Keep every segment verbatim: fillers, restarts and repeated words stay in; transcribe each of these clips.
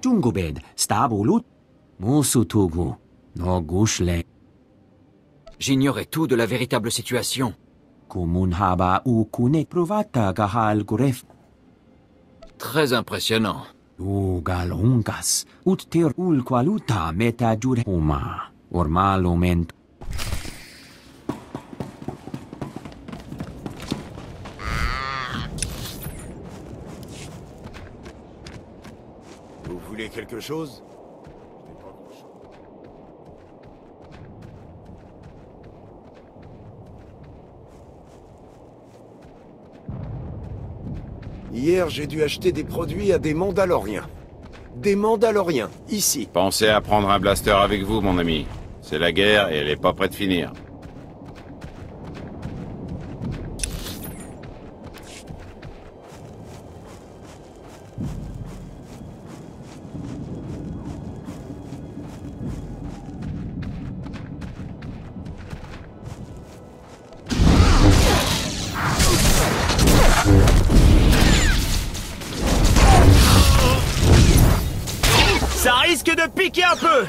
Jungobed, Stabulut, Musutugu, no Gushle. J'ignorais tout de la véritable situation. Kumunhaba u Kunek Provata Gahal Guref. Très impressionnant. Ugalungas, ut ter ulqualuta meta jurhuma, ormalument. Vous voulez quelque chose? Hier, j'ai dû acheter des produits à des Mandaloriens. Des Mandaloriens, ici. Pensez à prendre un blaster avec vous, mon ami. C'est la guerre et elle est pas près de finir. Ça risque de piquer un peu.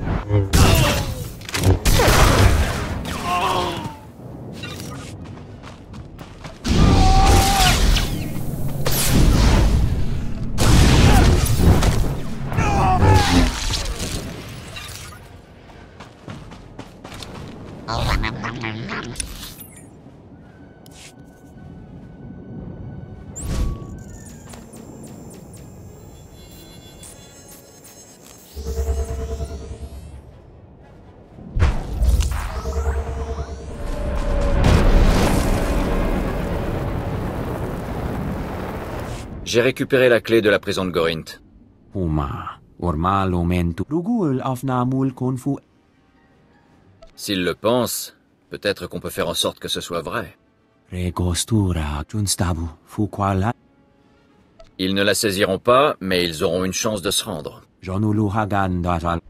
J'ai récupéré la clé de la prison de Gorint. Huma, ormalumentu rugul afnamul konfu. S'il le pense, peut-être qu'on peut faire en sorte que ce soit vrai. Regostura junstabu fuquala. Ils ne la saisiront pas, mais ils auront une chance de se rendre. Jonuluhagan daral.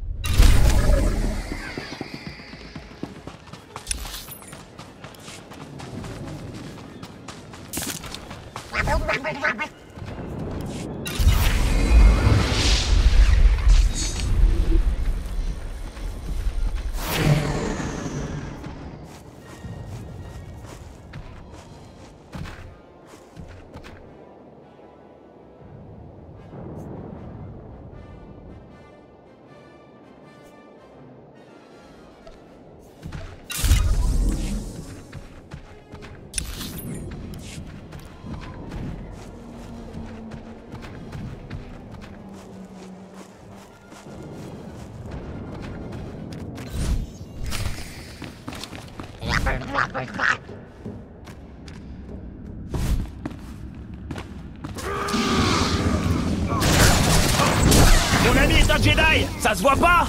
Mon ami est un Jedi. Ça se voit pas.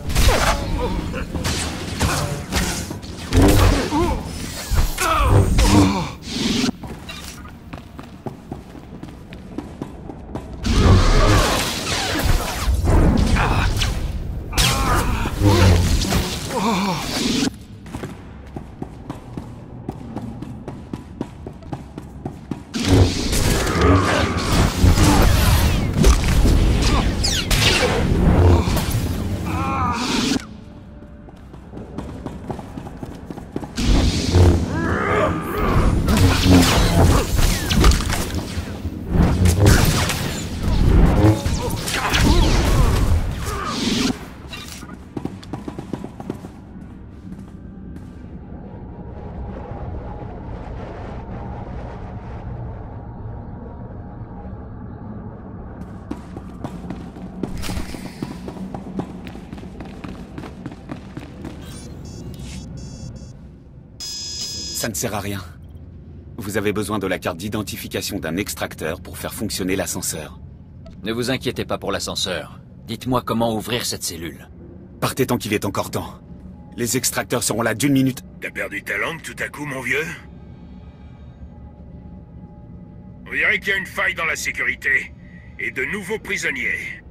Ça ne sert à rien. Vous avez besoin de la carte d'identification d'un extracteur pour faire fonctionner l'ascenseur. Ne vous inquiétez pas pour l'ascenseur. Dites-moi comment ouvrir cette cellule. Partez tant qu'il est encore temps. Les extracteurs seront là d'une minute. T'as perdu ta langue tout à coup, mon vieux? On dirait qu'il y a une faille dans la sécurité. Et de nouveaux prisonniers.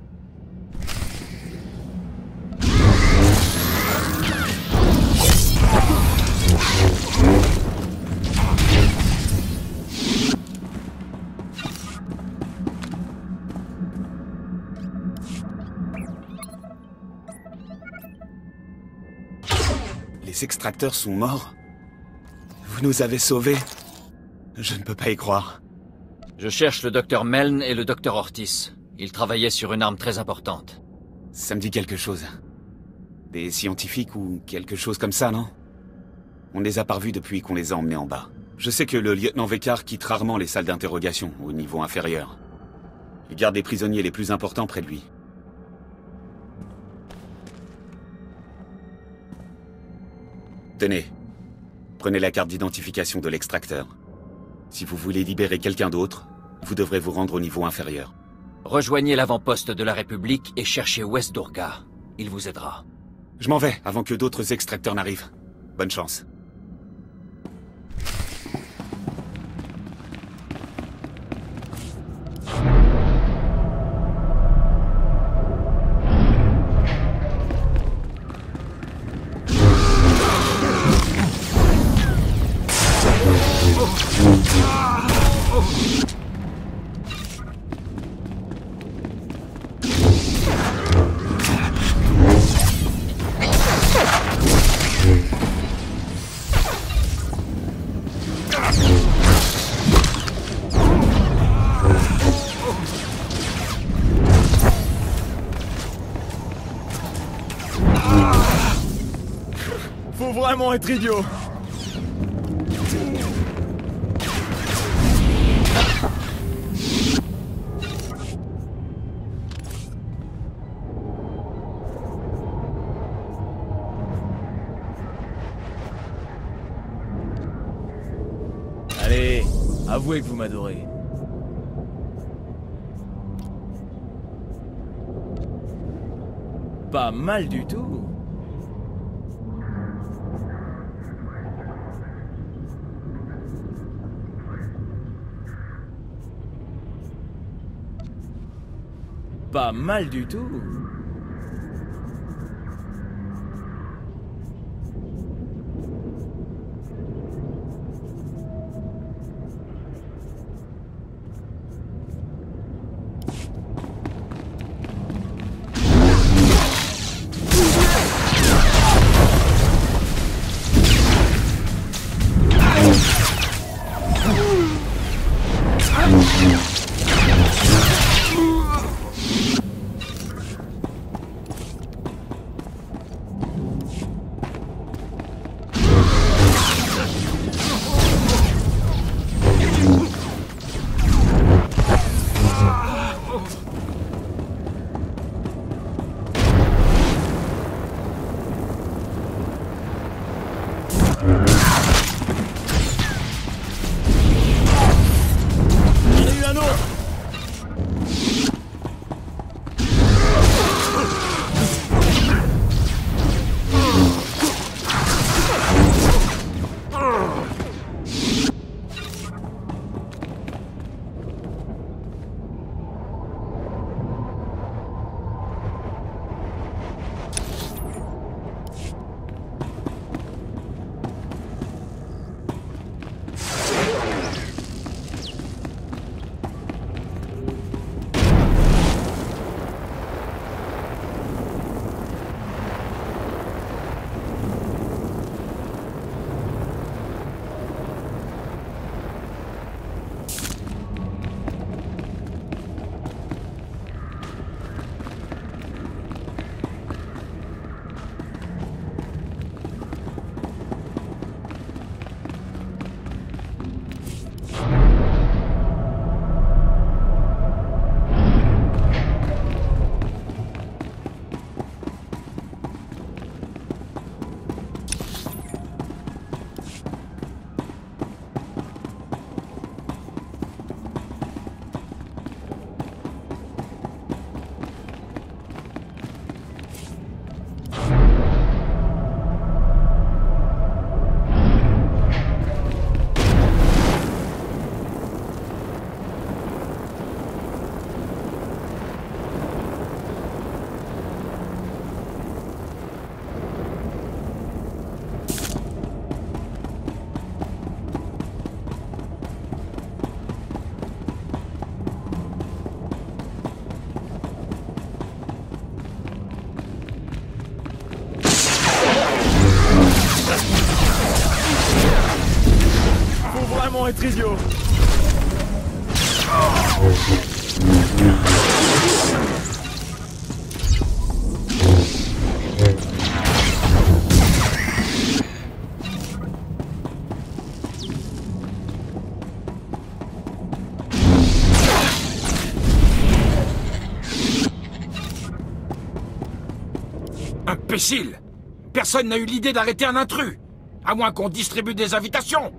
Les extracteurs sont morts? Vous nous avez sauvés? Je ne peux pas y croire. Je cherche le docteur Meln et le docteur Ortis. Ils travaillaient sur une arme très importante. Ça me dit quelque chose. Des scientifiques ou quelque chose comme ça, non? On ne les a pas revus depuis qu'on les a emmenés en bas. Je sais que le lieutenant Vekar quitte rarement les salles d'interrogation, au niveau inférieur. Il garde les prisonniers les plus importants près de lui. Tenez. Prenez la carte d'identification de l'extracteur. Si vous voulez libérer quelqu'un d'autre, vous devrez vous rendre au niveau inférieur. Rejoignez l'avant-poste de la République et cherchez West Durga. Il vous aidera. Je m'en vais, avant que d'autres extracteurs n'arrivent. Bonne chance. Faut vraiment être idiot. Allez, avouez que vous m'adorez. Pas mal du tout. Pas mal du tout. être idiot. Imbécile! Personne n'a eu l'idée d'arrêter un intrus! À moins qu'on distribue des invitations!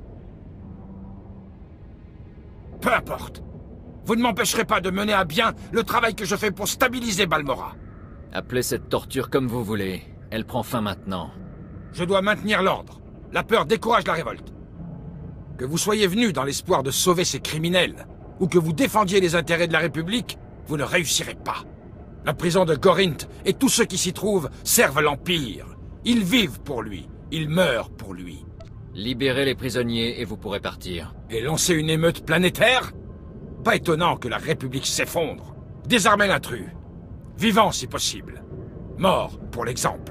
Peu importe. Vous ne m'empêcherez pas de mener à bien le travail que je fais pour stabiliser Balmora. Appelez cette torture comme vous voulez. Elle prend fin maintenant. Je dois maintenir l'ordre. La peur décourage la révolte. Que vous soyez venu dans l'espoir de sauver ces criminels, ou que vous défendiez les intérêts de la République, vous ne réussirez pas. La prison de Gorint et tous ceux qui s'y trouvent servent l'Empire. Ils vivent pour lui. Ils meurent pour lui. Libérez les prisonniers et vous pourrez partir. Et lancer une émeute planétaire? Pas étonnant que la République s'effondre. Désarmez l'intrus. Vivant si possible. Mort pour l'exemple.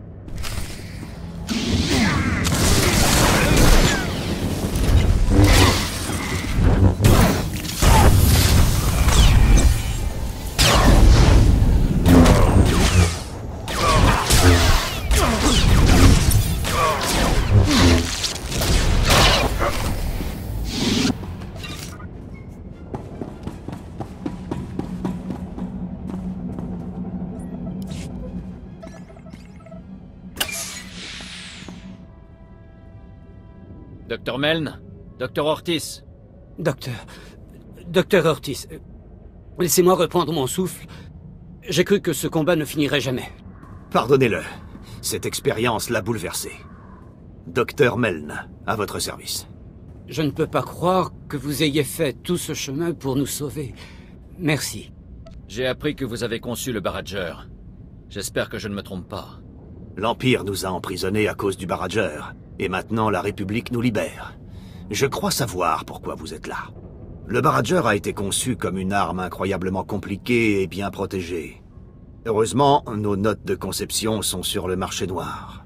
Docteur Meln? Docteur Ortiz? Docteur... Docteur Ortiz, euh, laissez-moi reprendre mon souffle. J'ai cru que ce combat ne finirait jamais. Pardonnez-le. Cette expérience l'a bouleversé. Docteur Meln, à votre service. Je ne peux pas croire que vous ayez fait tout ce chemin pour nous sauver. Merci. J'ai appris que vous avez conçu le barrageur. J'espère que je ne me trompe pas. L'Empire nous a emprisonnés à cause du barrageur. Et maintenant, la République nous libère. Je crois savoir pourquoi vous êtes là. Le barrageur a été conçu comme une arme incroyablement compliquée et bien protégée. Heureusement, nos notes de conception sont sur le marché noir.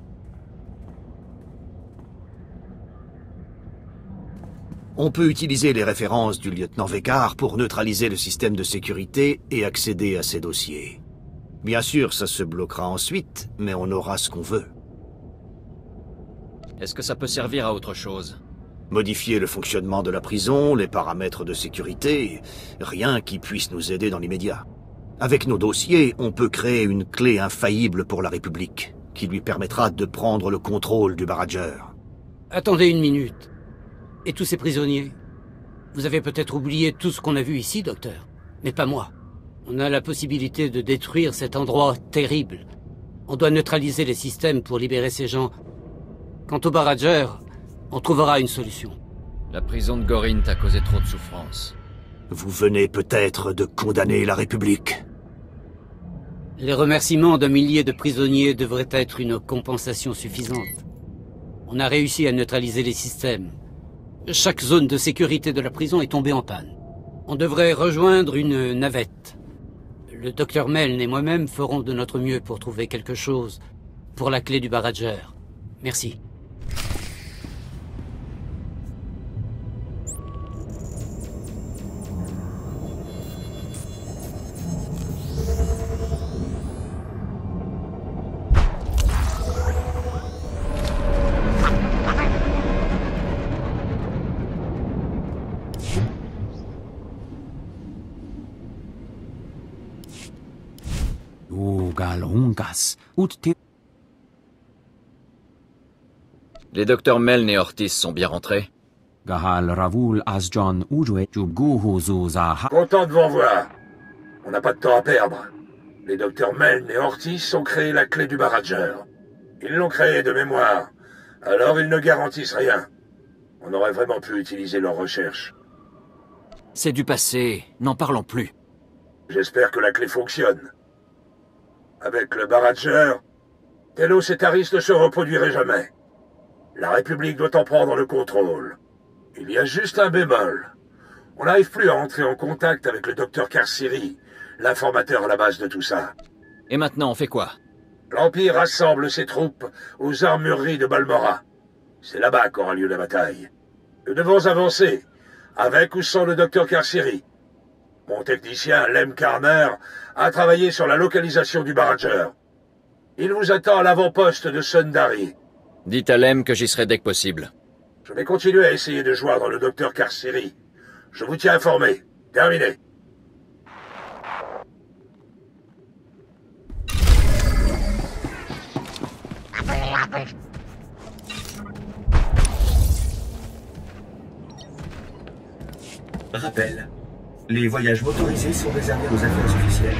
On peut utiliser les références du lieutenant Vekar pour neutraliser le système de sécurité et accéder à ses dossiers. Bien sûr, ça se bloquera ensuite, mais on aura ce qu'on veut. Est-ce que ça peut servir à autre chose? Modifier le fonctionnement de la prison, les paramètres de sécurité, rien qui puisse nous aider dans l'immédiat. Avec nos dossiers, on peut créer une clé infaillible pour la République, qui lui permettra de prendre le contrôle du barrageur. Attendez une minute. Et tous ces prisonniers? Vous avez peut-être oublié tout ce qu'on a vu ici, docteur. Mais pas moi. On a la possibilité de détruire cet endroit terrible. On doit neutraliser les systèmes pour libérer ces gens. Quant au barrageur, on trouvera une solution. La prison de Gorint a causé trop de souffrance. Vous venez peut-être de condamner la République. Les remerciements d'un millier de prisonniers devraient être une compensation suffisante. On a réussi à neutraliser les systèmes. Chaque zone de sécurité de la prison est tombée en panne. On devrait rejoindre une navette. Le docteur Meln et moi-même ferons de notre mieux pour trouver quelque chose pour la clé du barrageur. Merci. Les docteurs Meln et Ortiz sont bien rentrés? Content de vous revoir. On n'a pas de temps à perdre. Les docteurs Meln et Ortiz ont créé la clé du barrageur. Ils l'ont créée de mémoire. Alors ils ne garantissent rien. On aurait vraiment pu utiliser leurs recherches. C'est du passé. N'en parlons plus. J'espère que la clé fonctionne. Avec le barrageur, Telos et Taris ne se reproduiraient jamais. La République doit en prendre le contrôle. Il y a juste un bémol. On n'arrive plus à entrer en contact avec le docteur Karsiri, l'informateur à la base de tout ça. Et maintenant, on fait quoi? L'Empire rassemble ses troupes aux armureries de Balmora. C'est là-bas qu'aura lieu la bataille. Nous devons avancer, avec ou sans le docteur Carceri. Mon technicien, Lem Karner, a travaillé sur la localisation du barrageur. Il vous attend à l'avant-poste de Sundari. Dites à Lem que j'y serai dès que possible. Je vais continuer à essayer de joindre le docteur Carceri. Je vous tiens informé. Terminé. Rappel. Les voyages motorisés sont réservés aux affaires officielles.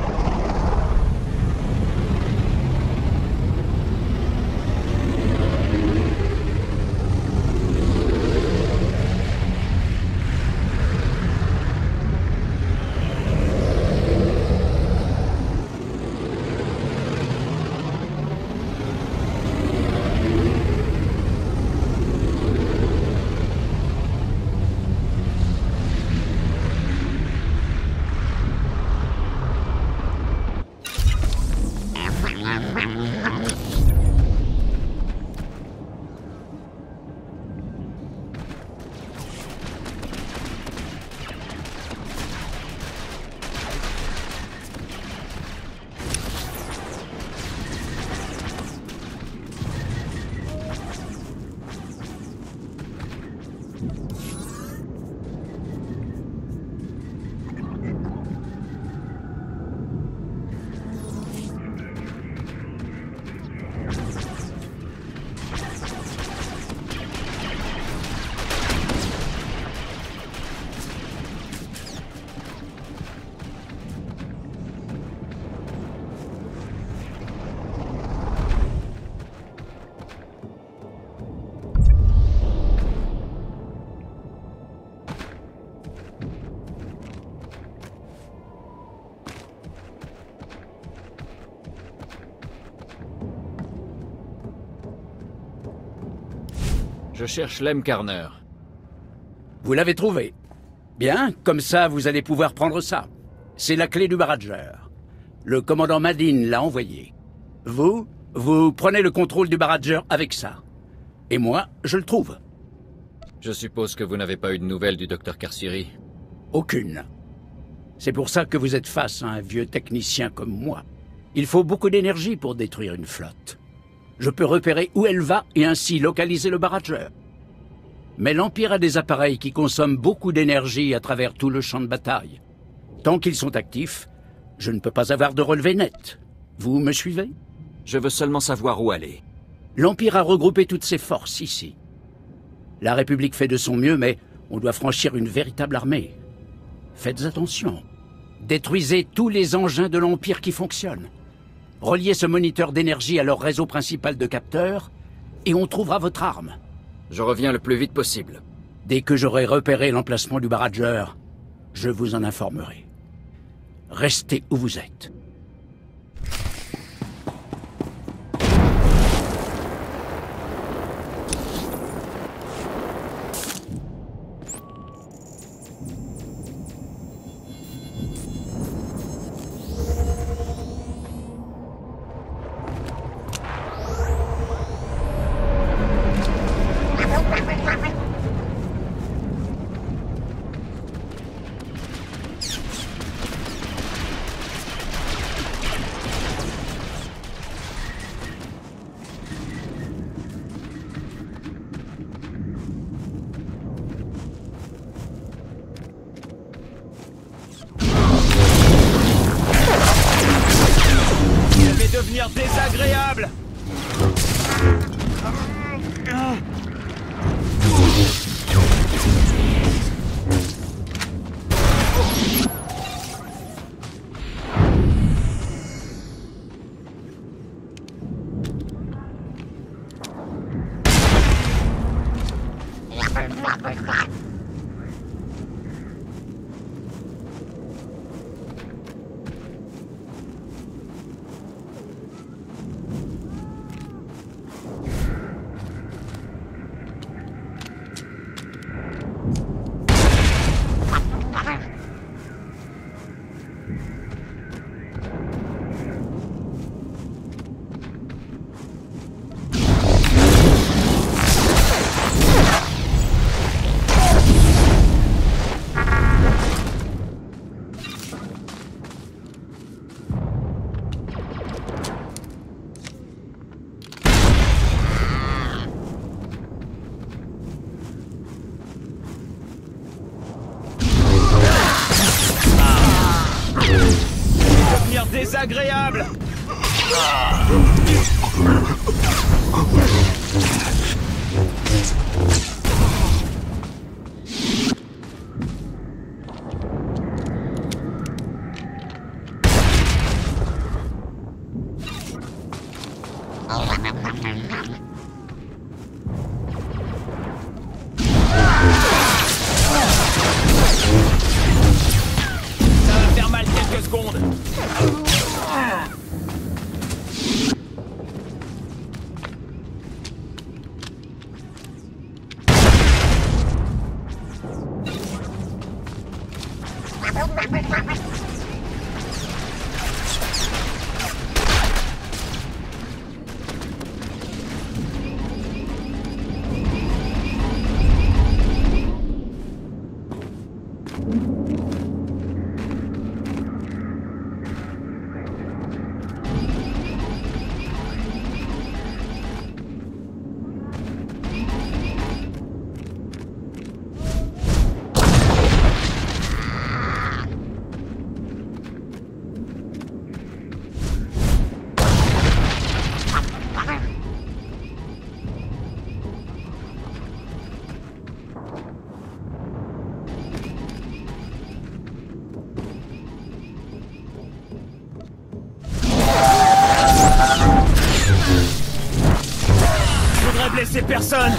Je cherche Lem Karner. Vous l'avez trouvé. Bien, comme ça, vous allez pouvoir prendre ça. C'est la clé du barrageur. Le commandant Madin l'a envoyé. Vous, vous prenez le contrôle du barrageur avec ça. Et moi, je le trouve. Je suppose que vous n'avez pas eu de nouvelles du docteur Carceri. Aucune. C'est pour ça que vous êtes face à un vieux technicien comme moi. Il faut beaucoup d'énergie pour détruire une flotte. Je peux repérer où elle va et ainsi localiser le barrageur. Mais l'Empire a des appareils qui consomment beaucoup d'énergie à travers tout le champ de bataille. Tant qu'ils sont actifs, je ne peux pas avoir de relevé net. Vous me suivez? Je veux seulement savoir où aller. L'Empire a regroupé toutes ses forces ici. La République fait de son mieux, mais on doit franchir une véritable armée. Faites attention. Détruisez tous les engins de l'Empire qui fonctionnent. Reliez ce moniteur d'énergie à leur réseau principal de capteurs, et on trouvera votre arme. Je reviens le plus vite possible. Dès que j'aurai repéré l'emplacement du barrageur, je vous en informerai. Restez où vous êtes. Devenir désagréable. désagréable. Ça va faire mal quelques secondes. Je voudrais blesser personne.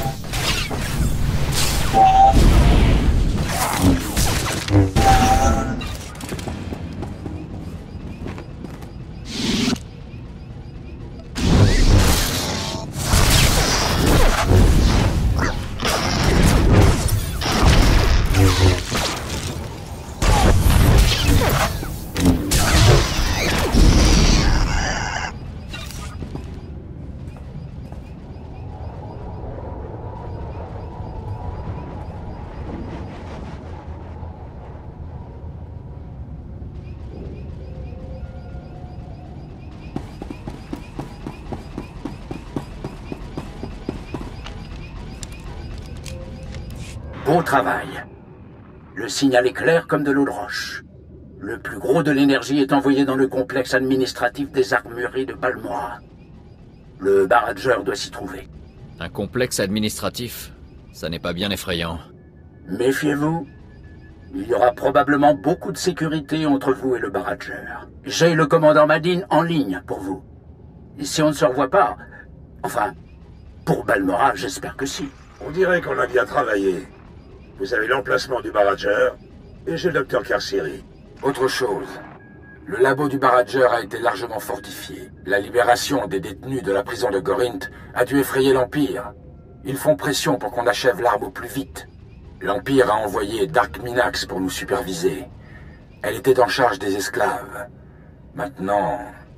Bon travail. Le signal est clair comme de l'eau de roche. Le plus gros de l'énergie est envoyé dans le complexe administratif des armureries de Balmora. Le Barager doit s'y trouver. Un complexe administratif? Ça n'est pas bien effrayant. Méfiez-vous. Il y aura probablement beaucoup de sécurité entre vous et le Barager. J'ai le commandant Madine en ligne pour vous. Et si on ne se revoit pas... Enfin, pour Balmora, j'espère que si. On dirait qu'on a bien travaillé. Vous avez l'emplacement du Barager, et j'ai le docteur Carceri. Autre chose. Le labo du Barager a été largement fortifié. La libération des détenus de la prison de Gorinth a dû effrayer l'Empire. Ils font pression pour qu'on achève l'arme au plus vite. L'Empire a envoyé Dark Minax pour nous superviser. Elle était en charge des esclaves. Maintenant,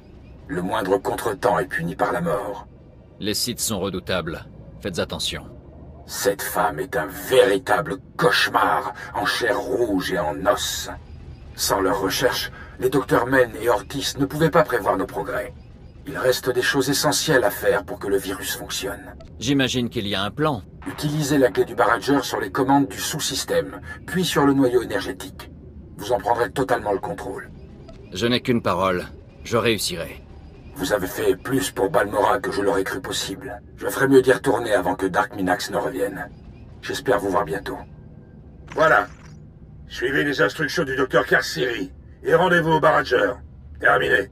le moindre contretemps est puni par la mort. Les sites sont redoutables. Faites attention. Cette femme est un véritable cauchemar, en chair rouge et en os. Sans leur recherche, les docteurs Men et Ortiz ne pouvaient pas prévoir nos progrès. Il reste des choses essentielles à faire pour que le virus fonctionne. J'imagine qu'il y a un plan. Utilisez la clé du Barager sur les commandes du sous-système, puis sur le noyau énergétique. Vous en prendrez totalement le contrôle. Je n'ai qu'une parole. Je réussirai. Vous avez fait plus pour Balmora que je l'aurais cru possible. Je ferais mieux d'y retourner avant que Dark Minax ne revienne. J'espère vous voir bientôt. Voilà. Suivez les instructions du docteur Carceri et rendez-vous au Barager. Terminé.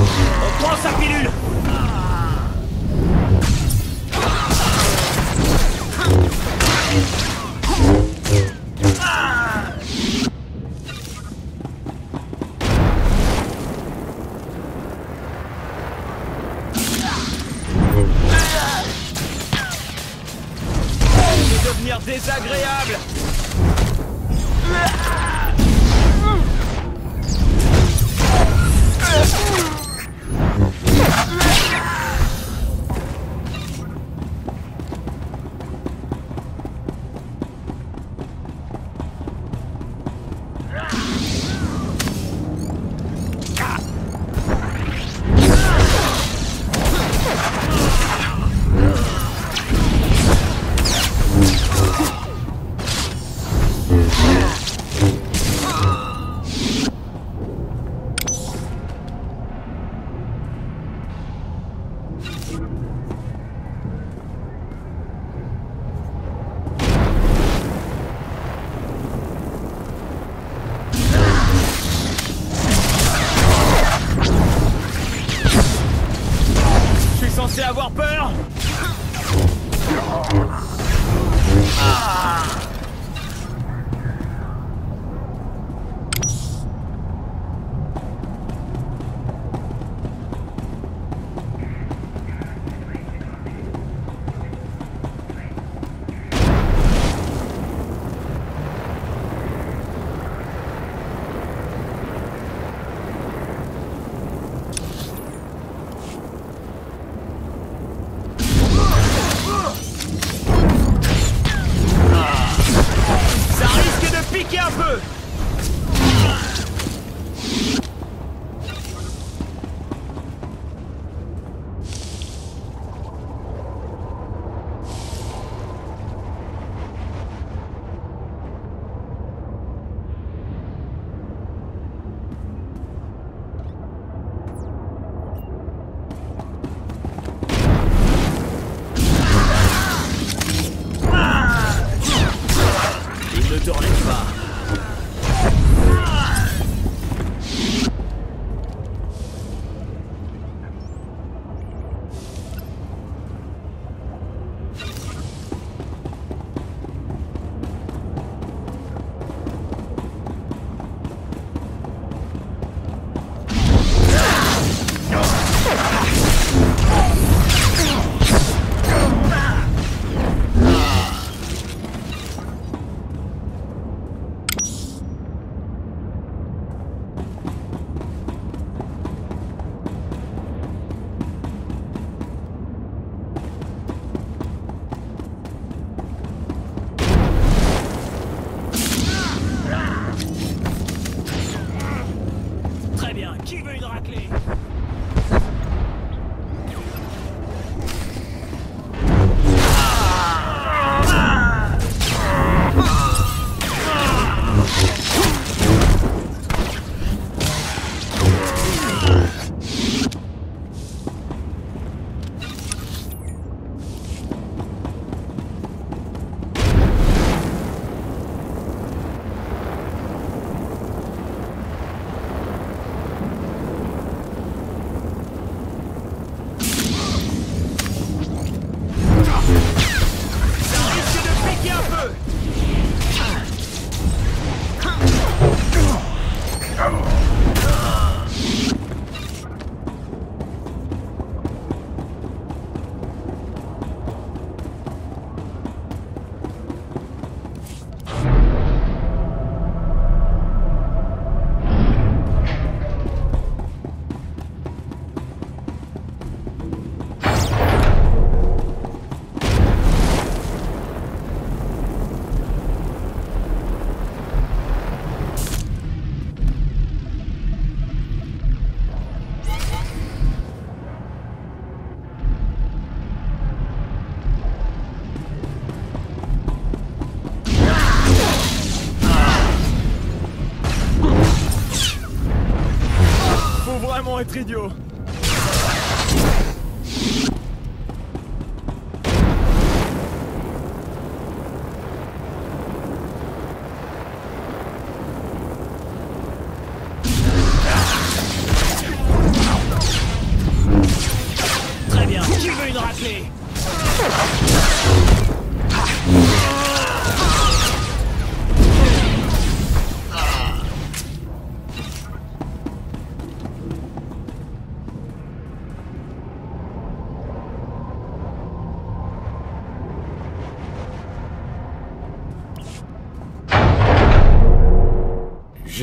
On prend sa pilule. devenir désagréable. Censé avoir peur. Ah. Un peu. Il ne te relève pas. Qui veut une raclée? Vraiment être idiot. Très bien, qui veut une raclée?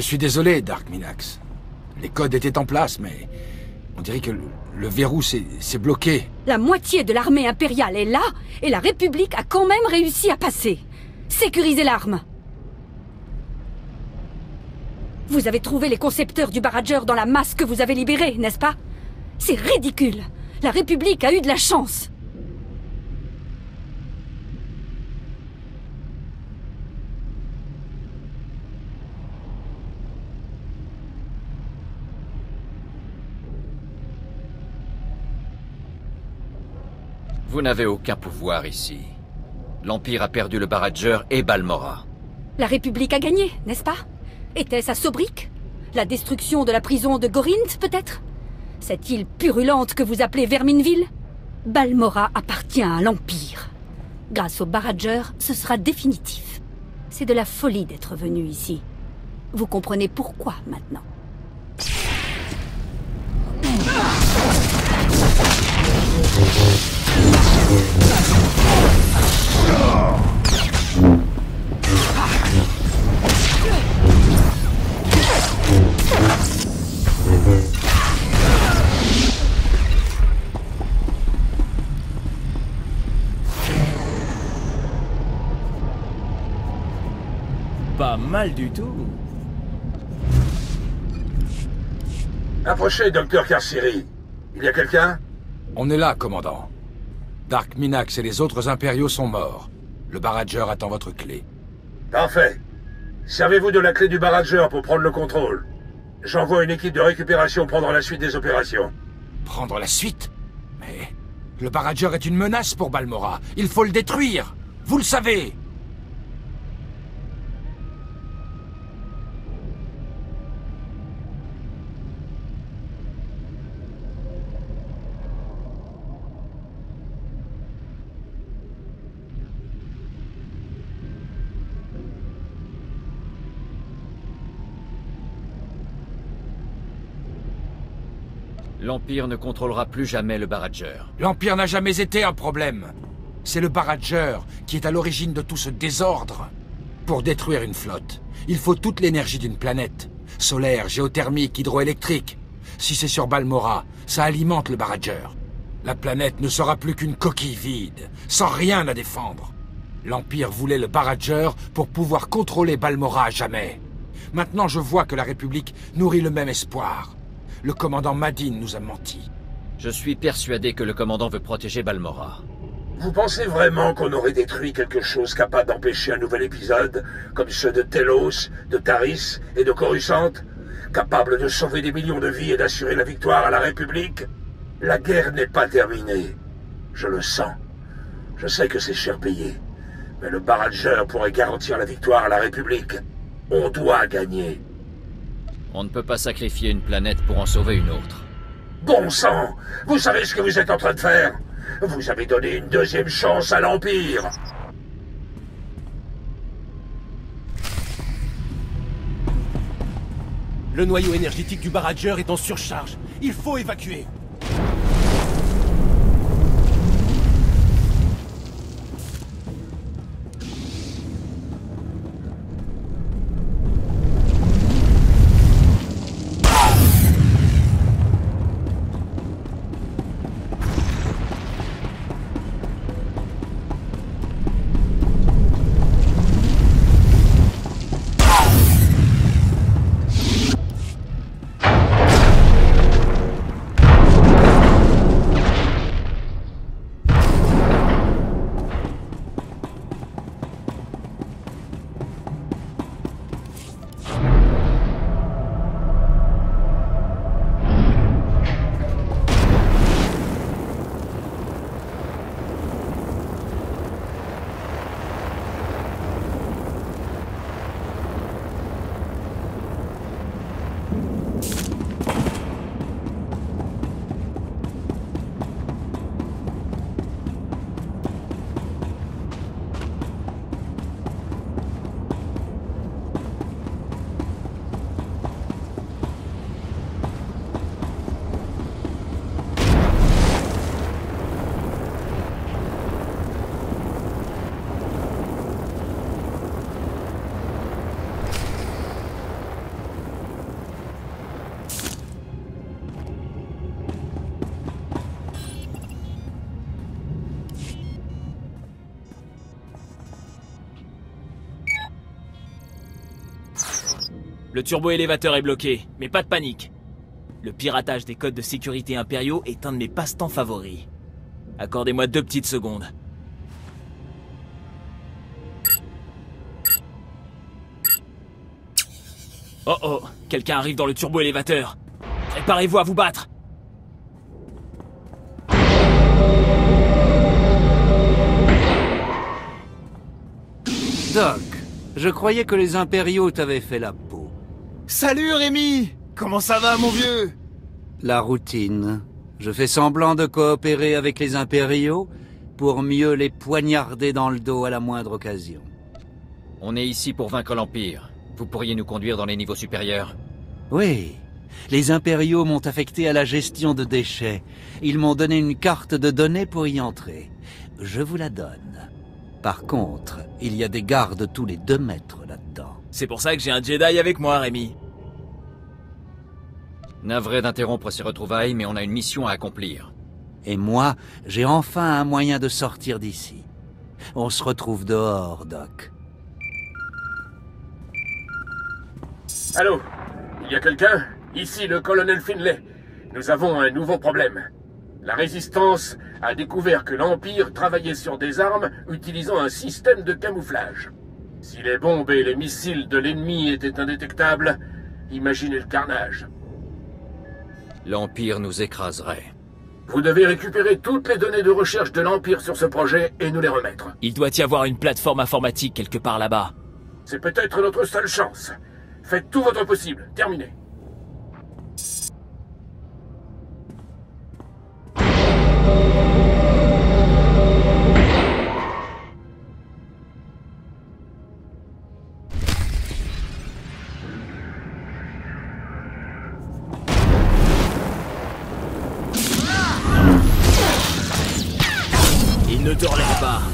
suis désolé, Dark Minax. Les codes étaient en place, mais on dirait que le, le verrou s'est bloqué. La moitié de l'armée impériale est là, et la République a quand même réussi à passer. Sécurisez l'arme. Vous avez trouvé les concepteurs du barrageur dans la masse que vous avez libérée, n'est-ce pas? C'est ridicule. La République a eu de la chance. Vous n'avez aucun pouvoir ici. L'Empire a perdu le barrageur et Balmora. La République a gagné, n'est-ce pas? Était-ce à Sobrik? La destruction de la prison de Gorinth, peut-être? Cette île purulente que vous appelez Verminville? Balmora appartient à l'Empire. Grâce au barrageur, ce sera définitif. C'est de la folie d'être venu ici. Vous comprenez pourquoi, maintenant. Pas mal du tout. Approchez, docteur Carceri. Il y a quelqu'un? On est là, commandant. Dark Minax et les autres impériaux sont morts. Le barrageur attend votre clé. Parfait. Servez-vous de la clé du barrageur pour prendre le contrôle. J'envoie une équipe de récupération prendre la suite des opérations. Prendre la suite? Mais le barrageur est une menace pour Balmora. Il faut le détruire. Vous le savez. L'Empire ne contrôlera plus jamais le barrageur. L'Empire n'a jamais été un problème. C'est le barrageur qui est à l'origine de tout ce désordre. Pour détruire une flotte, il faut toute l'énergie d'une planète. Solaire, géothermique, hydroélectrique. Si c'est sur Balmora, ça alimente le barrageur. La planète ne sera plus qu'une coquille vide, sans rien à défendre. L'Empire voulait le barrageur pour pouvoir contrôler Balmora à jamais. Maintenant, je vois que la République nourrit le même espoir. Le commandant Madin nous a menti. Je suis persuadé que le commandant veut protéger Balmora. Vous pensez vraiment qu'on aurait détruit quelque chose capable d'empêcher un nouvel épisode, comme ceux de Telos, de Taris et de Coruscant, capable de sauver des millions de vies et d'assurer la victoire à la République? La guerre n'est pas terminée. Je le sens. Je sais que c'est cher payé. Mais le barrageur pourrait garantir la victoire à la République. On doit gagner. On ne peut pas sacrifier une planète pour en sauver une autre. Bon sang! Vous savez ce que vous êtes en train de faire? Vous avez donné une deuxième chance à l'Empire! Le noyau énergétique du barrageur est en surcharge. Il faut évacuer. Le turbo-élévateur est bloqué, mais pas de panique. Le piratage des codes de sécurité impériaux est un de mes passe-temps favoris. Accordez-moi deux petites secondes. Oh oh, quelqu'un arrive dans le turbo-élévateur. Préparez-vous à vous battre. Doc, je croyais que les impériaux t'avaient fait la peau. Salut Rémi! Comment ça va mon vieux? La routine. Je fais semblant de coopérer avec les impériaux pour mieux les poignarder dans le dos à la moindre occasion. On est ici pour vaincre l'Empire. Vous pourriez nous conduire dans les niveaux supérieurs? Oui. Les impériaux m'ont affecté à la gestion de déchets. Ils m'ont donné une carte de données pour y entrer. Je vous la donne. Par contre, il y a des gardes tous les deux mètres là-dedans. C'est pour ça que j'ai un Jedi avec moi, Rémi. Navré d'interrompre ces retrouvailles, mais on a une mission à accomplir. Et moi, j'ai enfin un moyen de sortir d'ici. On se retrouve dehors, Doc. Allô? Il y a quelqu'un? Ici le colonel Finlay. Nous avons un nouveau problème. La Résistance a découvert que l'Empire travaillait sur des armes utilisant un système de camouflage. Si les bombes et les missiles de l'ennemi étaient indétectables, imaginez le carnage. L'Empire nous écraserait. Vous devez récupérer toutes les données de recherche de l'Empire sur ce projet et nous les remettre. Il doit y avoir une plateforme informatique quelque part là-bas. C'est peut-être notre seule chance. Faites tout votre possible. Terminé. Il ne te relève pas.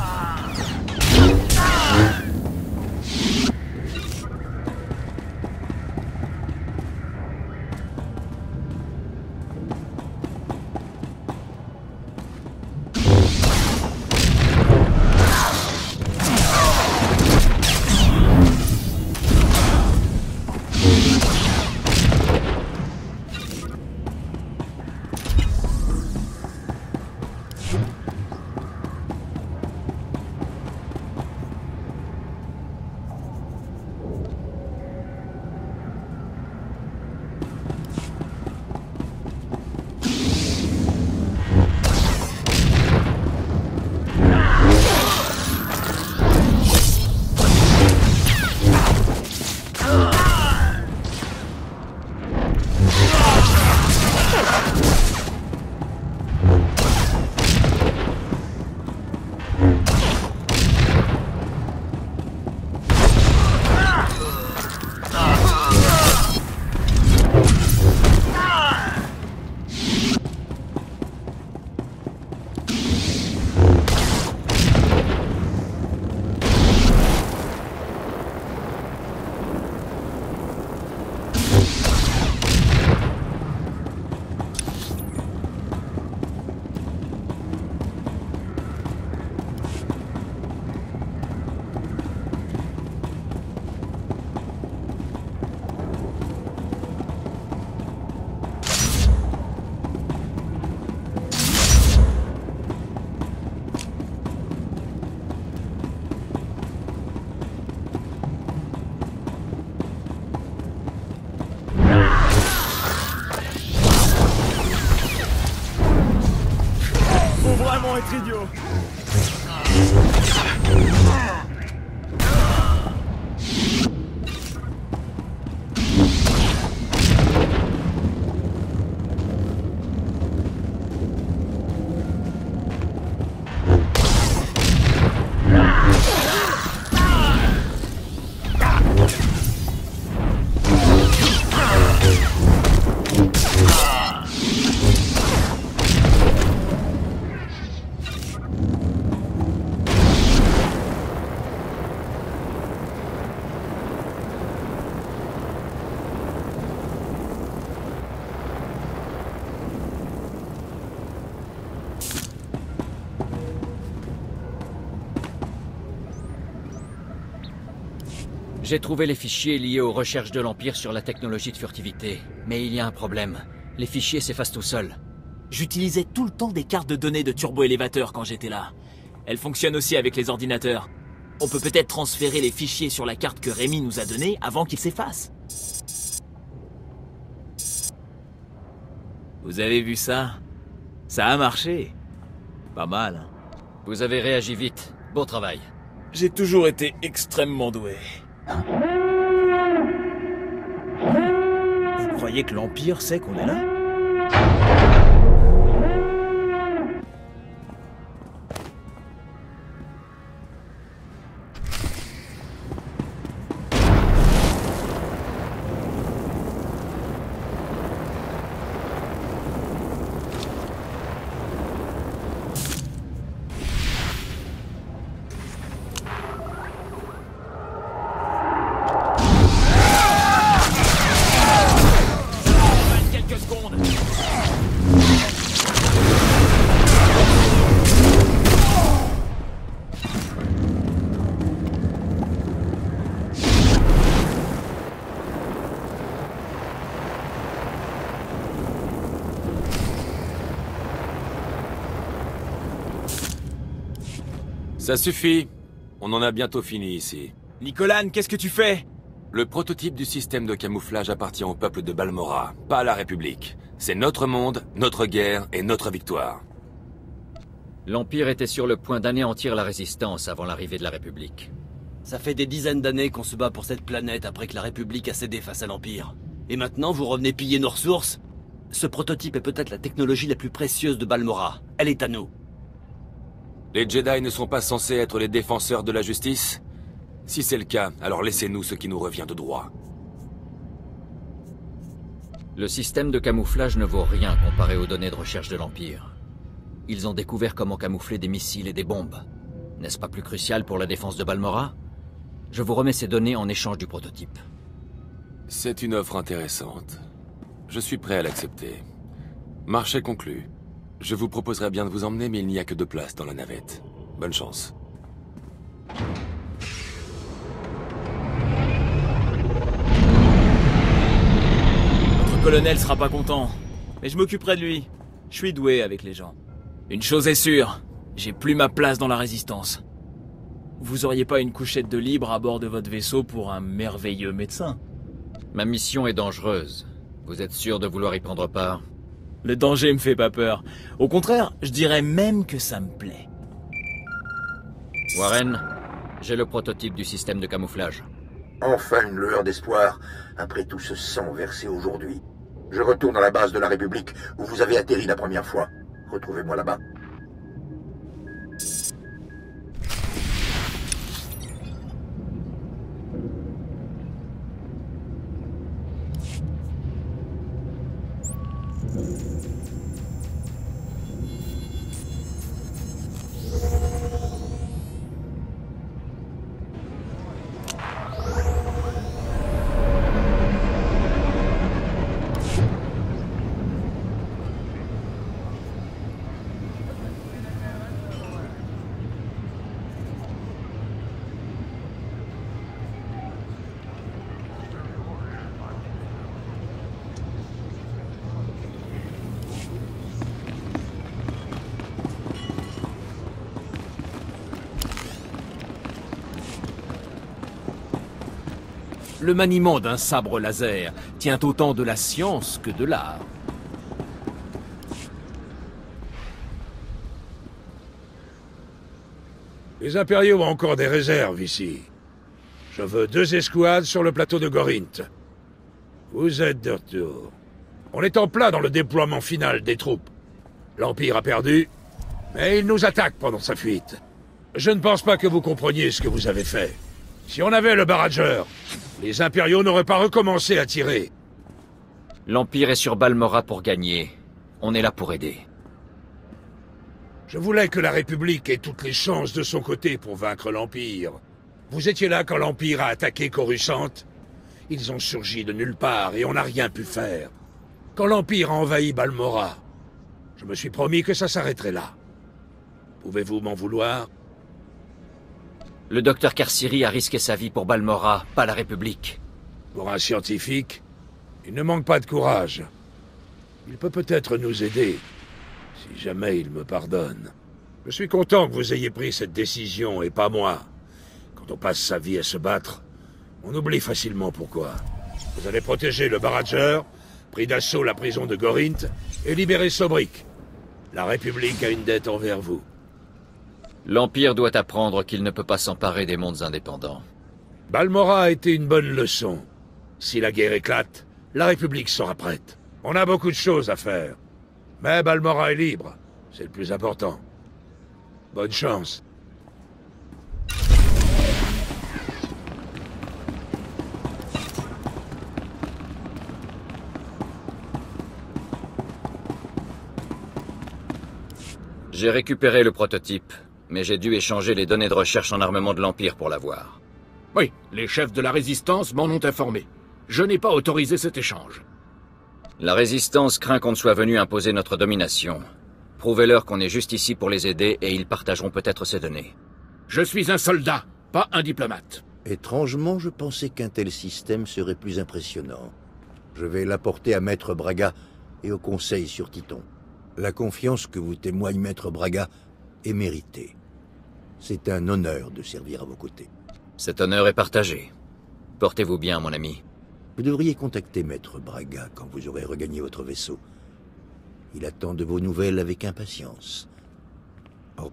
être idiot. J'ai trouvé les fichiers liés aux recherches de l'Empire sur la technologie de furtivité. Mais il y a un problème. Les fichiers s'effacent tout seuls. J'utilisais tout le temps des cartes de données de turbo-élévateur quand j'étais là. Elles fonctionnent aussi avec les ordinateurs. On peut peut-être transférer les fichiers sur la carte que Rémi nous a donnée avant qu'ils s'effacent. Vous avez vu ça? Ça a marché. Pas mal. Hein. Vous avez réagi vite. Bon travail. J'ai toujours été extrêmement doué. Vous croyez que l'Empire sait qu'on est là? Ça suffit. On en a bientôt fini ici. Nicolas, qu'est-ce que tu fais? Le prototype du système de camouflage appartient au peuple de Balmora, pas à la République. C'est notre monde, notre guerre et notre victoire. L'Empire était sur le point d'anéantir la résistance avant l'arrivée de la République. Ça fait des dizaines d'années qu'on se bat pour cette planète après que la République a cédé face à l'Empire. Et maintenant, vous revenez piller nos ressources? Ce prototype est peut-être la technologie la plus précieuse de Balmora. Elle est à nous. Les Jedi ne sont pas censés être les défenseurs de la justice? Si c'est le cas, alors laissez-nous ce qui nous revient de droit. Le système de camouflage ne vaut rien comparé aux données de recherche de l'Empire. Ils ont découvert comment camoufler des missiles et des bombes. N'est-ce pas plus crucial pour la défense de Balmora? Je vous remets ces données en échange du prototype. C'est une offre intéressante. Je suis prêt à l'accepter. Marché conclu. Je vous proposerais bien de vous emmener, mais il n'y a que deux places dans la navette. Bonne chance. Notre colonel sera pas content. Mais je m'occuperai de lui. Je suis doué avec les gens. Une chose est sûre, j'ai plus ma place dans la résistance. Vous auriez pas une couchette de libre à bord de votre vaisseau pour un merveilleux médecin? Ma mission est dangereuse. Vous êtes sûr de vouloir y prendre part? Le danger me fait pas peur. Au contraire, je dirais même que ça me plaît. Warren, j'ai le prototype du système de camouflage. Enfin une lueur d'espoir, après tout ce sang versé aujourd'hui. Je retourne à la base de la République, où vous avez atterri la première fois. Retrouvez-moi là-bas. Le maniement d'un sabre laser tient autant de la science que de l'art. Les impériaux ont encore des réserves ici. Je veux deux escouades sur le plateau de Gorint. Vous êtes de retour. On est en plein dans le déploiement final des troupes. L'Empire a perdu, mais il nous attaque pendant sa fuite. Je ne pense pas que vous compreniez ce que vous avez fait. Si on avait le barrageur, les impériaux n'auraient pas recommencé à tirer. L'Empire est sur Balmora pour gagner. On est là pour aider. Je voulais que la République ait toutes les chances de son côté pour vaincre l'Empire. Vous étiez là quand l'Empire a attaqué Coruscant. Ils ont surgi de nulle part et on n'a rien pu faire. Quand l'Empire a envahi Balmora, je me suis promis que ça s'arrêterait là. Pouvez-vous m'en vouloir? Le docteur Karsiri a risqué sa vie pour Balmorra, pas la République. Pour un scientifique, il ne manque pas de courage. Il peut peut-être nous aider, si jamais il me pardonne. Je suis content que vous ayez pris cette décision, et pas moi. Quand on passe sa vie à se battre, on oublie facilement pourquoi. Vous allez protéger le Barrageur, pris d'assaut la prison de Gorint, et libérer Sobrik. La République a une dette envers vous. L'Empire doit apprendre qu'il ne peut pas s'emparer des mondes indépendants. Balmorra a été une bonne leçon. Si la guerre éclate, la République sera prête. On a beaucoup de choses à faire. Mais Balmorra est libre. C'est le plus important. Bonne chance. J'ai récupéré le prototype, mais j'ai dû échanger les données de recherche en armement de l'Empire pour l'avoir. Oui, les chefs de la Résistance m'en ont informé. Je n'ai pas autorisé cet échange. La Résistance craint qu'on ne soit venu imposer notre domination. Prouvez-leur qu'on est juste ici pour les aider et ils partageront peut-être ces données. Je suis un soldat, pas un diplomate. Étrangement, je pensais qu'un tel système serait plus impressionnant. Je vais l'apporter à Maître Braga et au Conseil sur Titon. La confiance que vous témoigne Maître Braga est méritée. C'est un honneur de servir à vos côtés. Cet honneur est partagé. Portez-vous bien, mon ami. Vous devriez contacter Maître Braga quand vous aurez regagné votre vaisseau. Il attend de vos nouvelles avec impatience. Oh.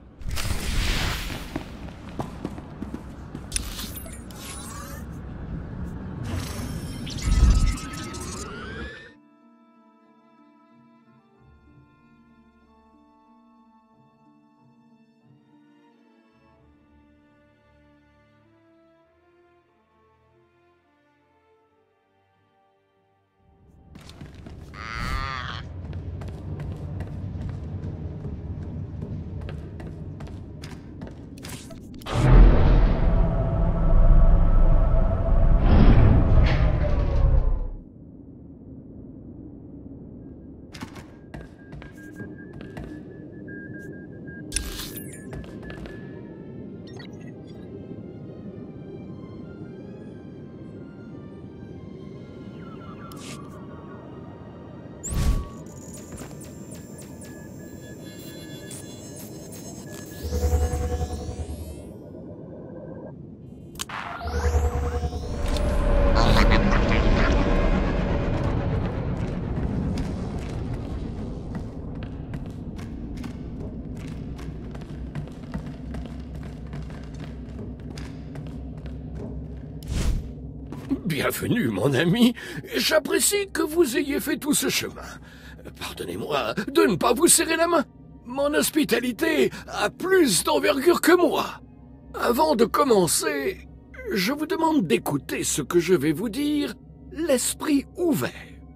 Bienvenue, mon ami. J'apprécie que vous ayez fait tout ce chemin. Pardonnez-moi de ne pas vous serrer la main. Mon hospitalité a plus d'envergure que moi. Avant de commencer, je vous demande d'écouter ce que je vais vous dire, l'esprit ouvert.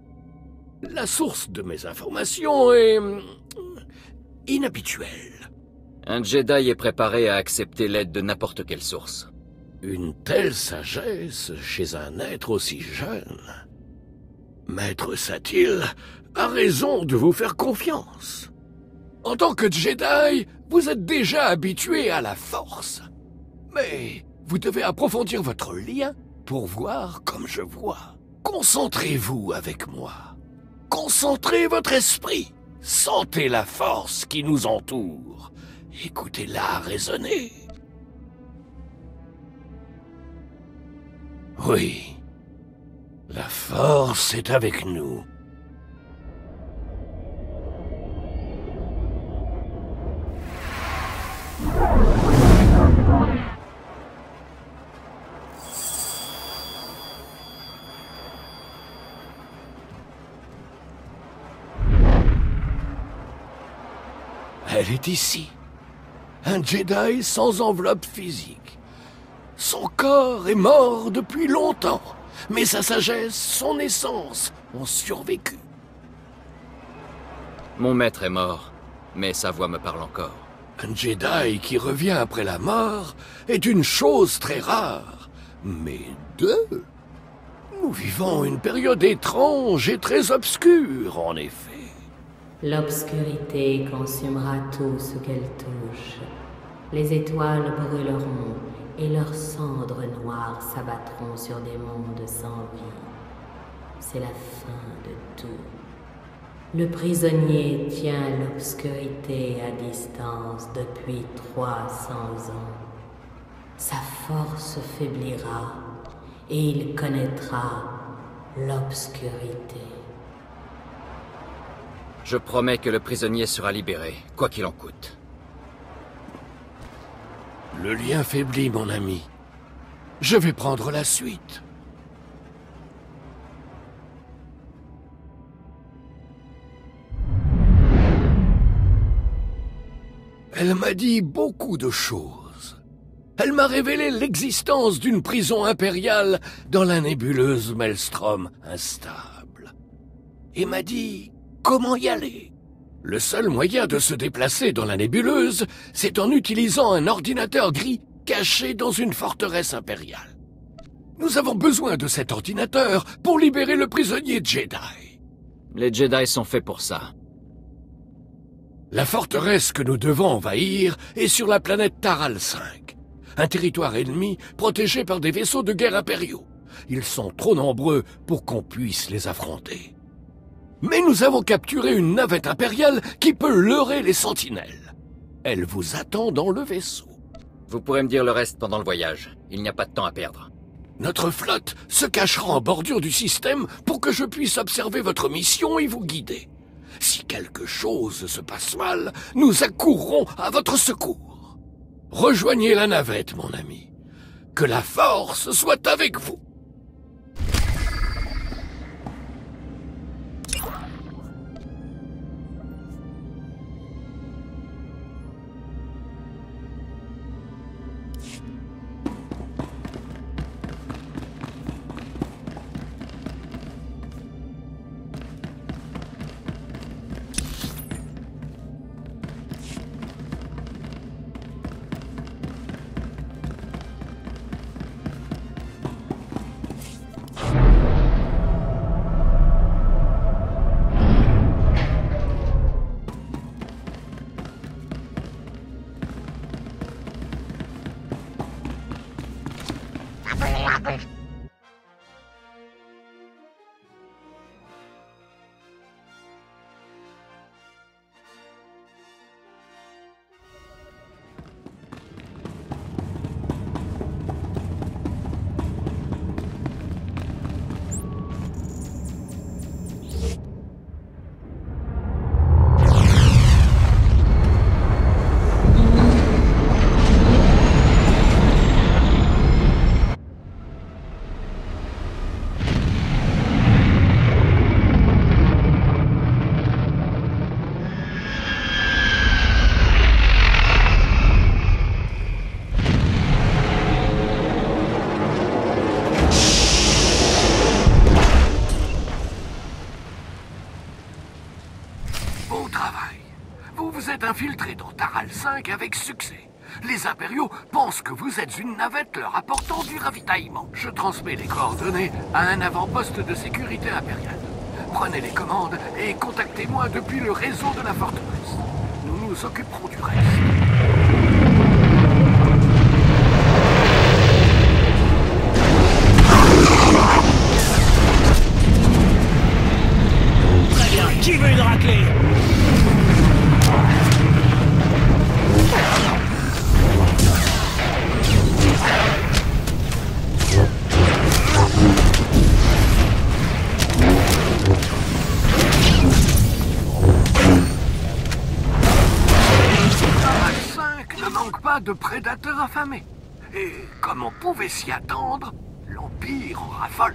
La source de mes informations est inhabituelle. Un Jedi est préparé à accepter l'aide de n'importe quelle source. Une telle sagesse chez un être aussi jeune. Maître Satil a raison de vous faire confiance. En tant que Jedi, vous êtes déjà habitué à la force. Mais vous devez approfondir votre lien pour voir comme je vois. Concentrez-vous avec moi. Concentrez votre esprit. Sentez la force qui nous entoure. Écoutez-la résonner. Oui, la force est avec nous. Elle est ici. Un Jedi sans enveloppe physique. Son corps est mort depuis longtemps, mais sa sagesse, son essence ont survécu. Mon maître est mort, mais sa voix me parle encore. Un Jedi qui revient après la mort est une chose très rare, mais deux. Nous vivons une période étrange et très obscure, en effet. L'obscurité consumera tout ce qu'elle touche. Les étoiles brûleront et leurs cendres noires s'abattront sur des mondes sans vie. C'est la fin de tout. Le prisonnier tient l'obscurité à distance depuis trois cents ans. Sa force faiblira et il connaîtra l'obscurité. Je promets que le prisonnier sera libéré, quoi qu'il en coûte. Le lien faiblit, mon ami. Je vais prendre la suite. Elle m'a dit beaucoup de choses. Elle m'a révélé l'existence d'une prison impériale dans la nébuleuse Maelstrom instable. Et m'a dit comment y aller. Le seul moyen de se déplacer dans la nébuleuse, c'est en utilisant un ordinateur gris caché dans une forteresse impériale. Nous avons besoin de cet ordinateur pour libérer le prisonnier Jedi. Les Jedi sont faits pour ça. La forteresse que nous devons envahir est sur la planète Taral cinq, un territoire ennemi protégé par des vaisseaux de guerre impériaux. Ils sont trop nombreux pour qu'on puisse les affronter. Mais nous avons capturé une navette impériale qui peut leurrer les sentinelles. Elle vous attend dans le vaisseau. Vous pourrez me dire le reste pendant le voyage. Il n'y a pas de temps à perdre. Notre flotte se cachera en bordure du système pour que je puisse observer votre mission et vous guider. Si quelque chose se passe mal, nous accourrons à votre secours. Rejoignez la navette, mon ami. Que la force soit avec vous. Infiltré dans Taral cinq avec succès. Les impériaux pensent que vous êtes une navette leur apportant du ravitaillement. Je transmets les coordonnées à un avant-poste de sécurité impériale. Prenez les commandes et contactez-moi depuis le réseau de la forteresse. Nous nous occuperons du reste. Très bien, qui veut une raclée? De prédateurs affamés. Et comme on pouvait s'y attendre, l'Empire en raffole.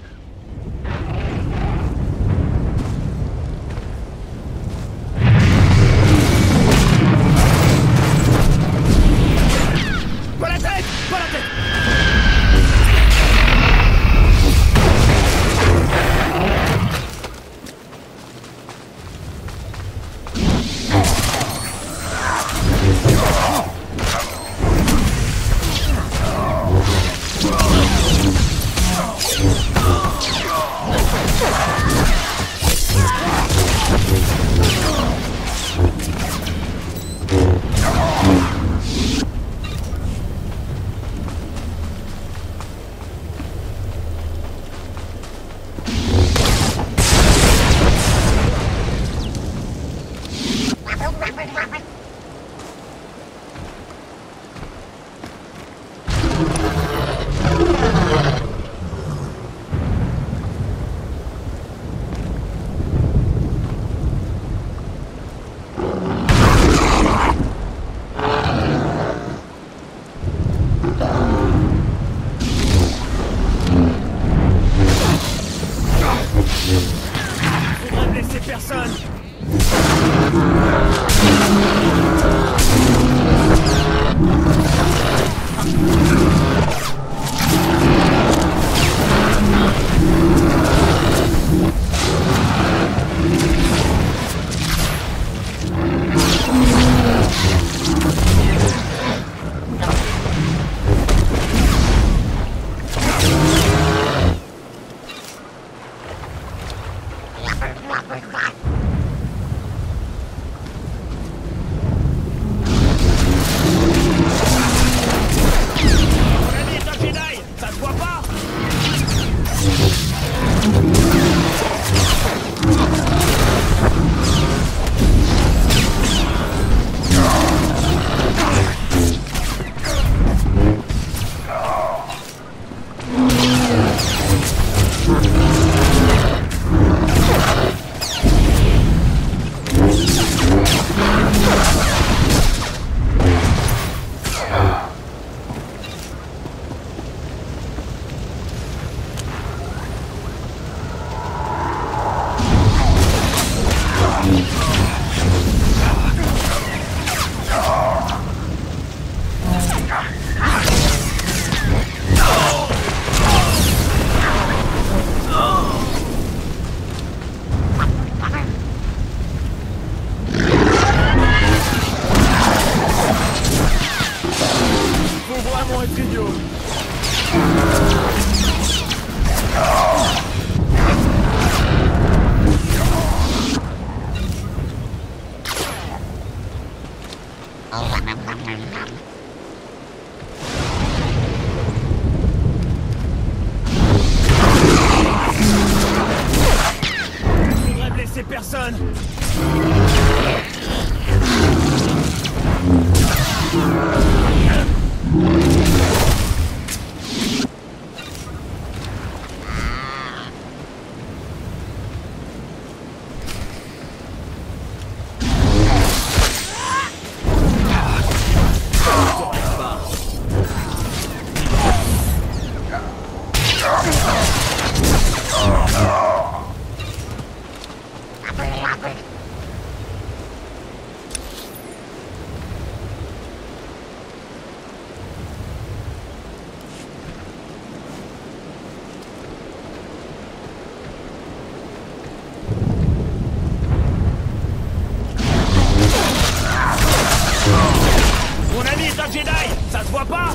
Pas la tête! Pas la tête! Faudrait blesser personne. Faudrait blesser personne. Mon ami est un Jedi, ça se voit pas?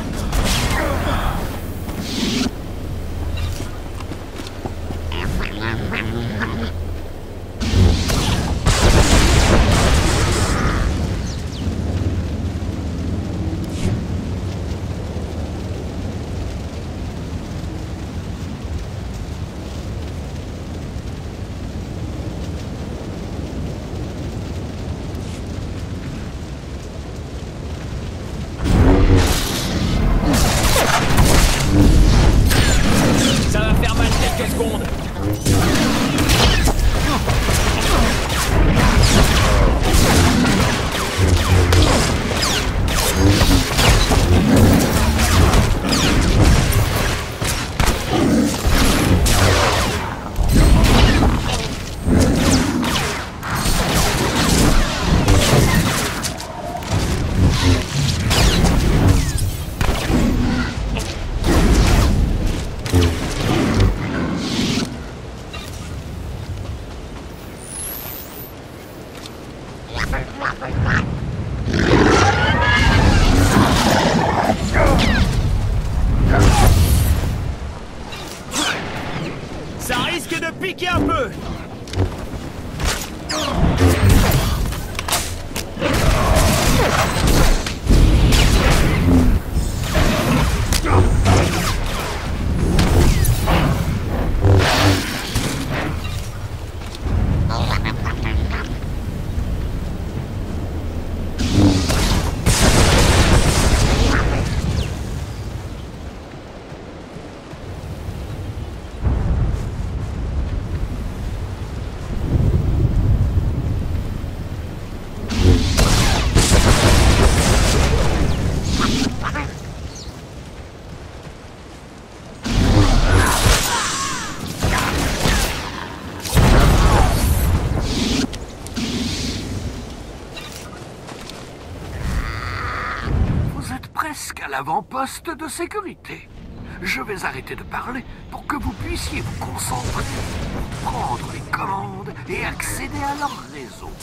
presque à l'avant-poste de sécurité. Je vais arrêter de parler pour que vous puissiez vous concentrer, prendre les commandes et accéder à leur réseau.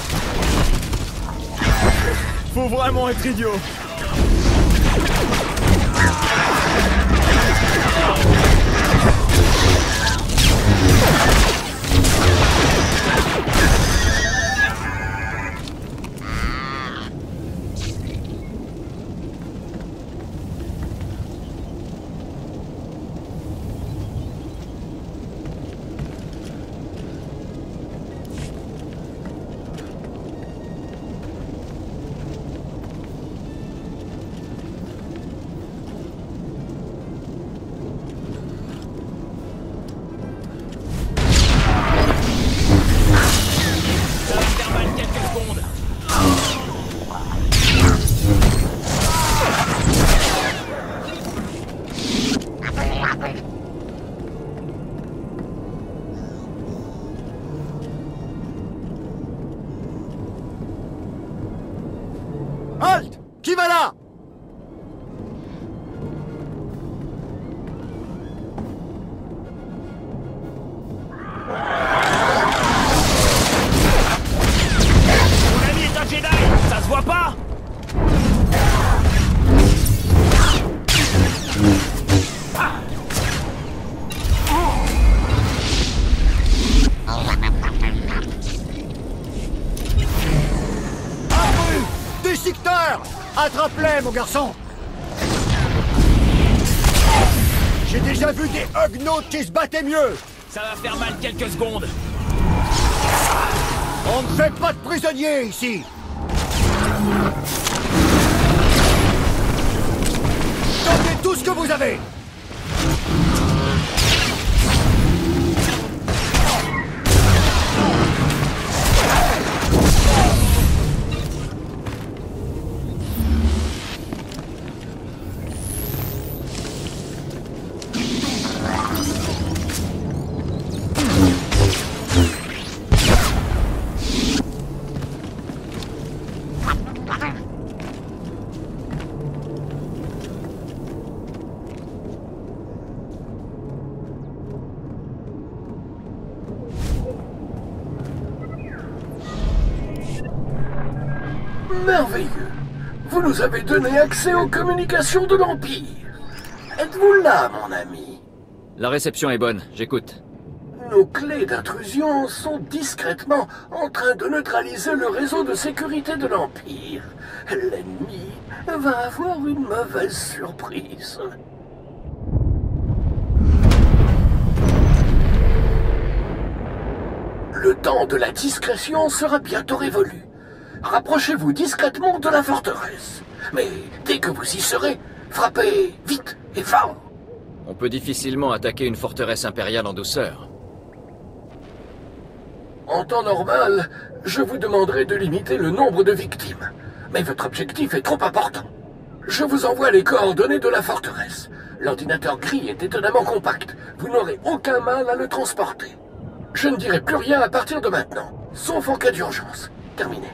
Faut vraiment être idiot. Halt! Qui va là? Mon ami est un Jedi! Ça se voit pas? Déchiqueteur! Attrape-les, mon garçon! J'ai déjà vu des hugnautes qui se battaient mieux! Ça va faire mal quelques secondes. On ne fait pas de prisonniers ici! Donnez tout ce que vous avez! Merveilleux. Vous nous avez donné accès aux communications de l'Empire. Êtes-vous là, mon ami? La réception est bonne, j'écoute. Nos clés d'intrusion sont discrètement en train de neutraliser le réseau de sécurité de l'Empire. L'ennemi va avoir une mauvaise surprise. Le temps de la discrétion sera bientôt révolu. Rapprochez-vous discrètement de la forteresse. Mais dès que vous y serez, frappez vite et fort. On peut difficilement attaquer une forteresse impériale en douceur. En temps normal, je vous demanderai de limiter le nombre de victimes. Mais votre objectif est trop important. Je vous envoie les coordonnées de la forteresse. L'ordinateur gris est étonnamment compact. Vous n'aurez aucun mal à le transporter. Je ne dirai plus rien à partir de maintenant, sauf en cas d'urgence. Terminé.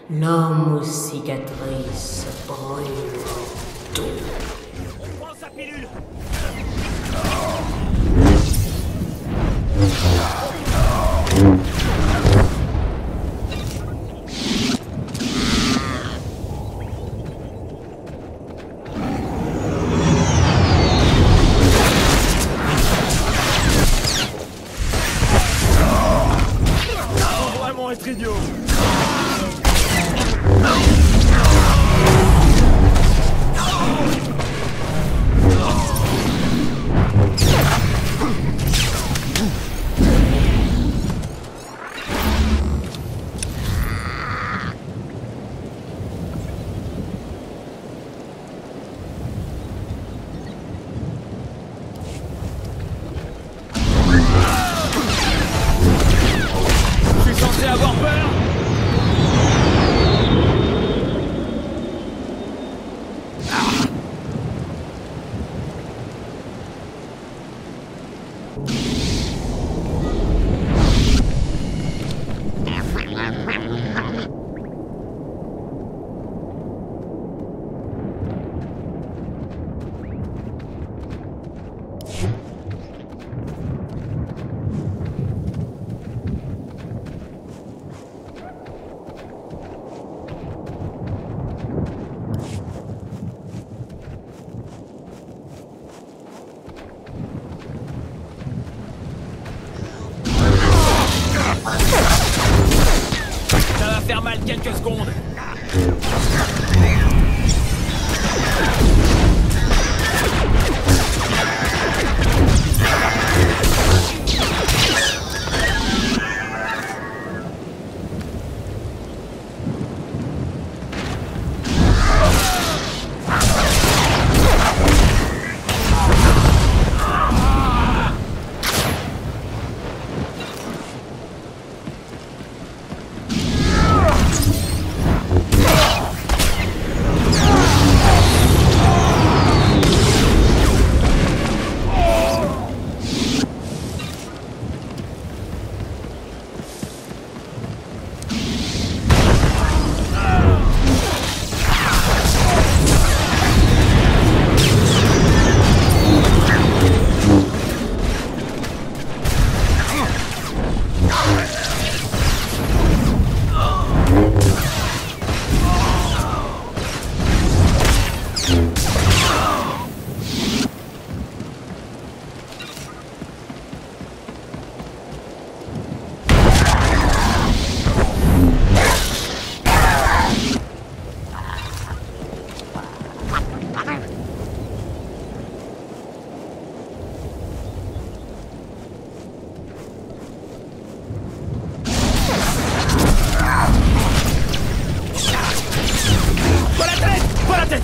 L'homme aux cicatrices brûle tout. On prend sa pilule. Faut vraiment être idiot. Je suis censé avoir peur. Ça va faire mal quelques secondes. Pas la tête! Pas la tête!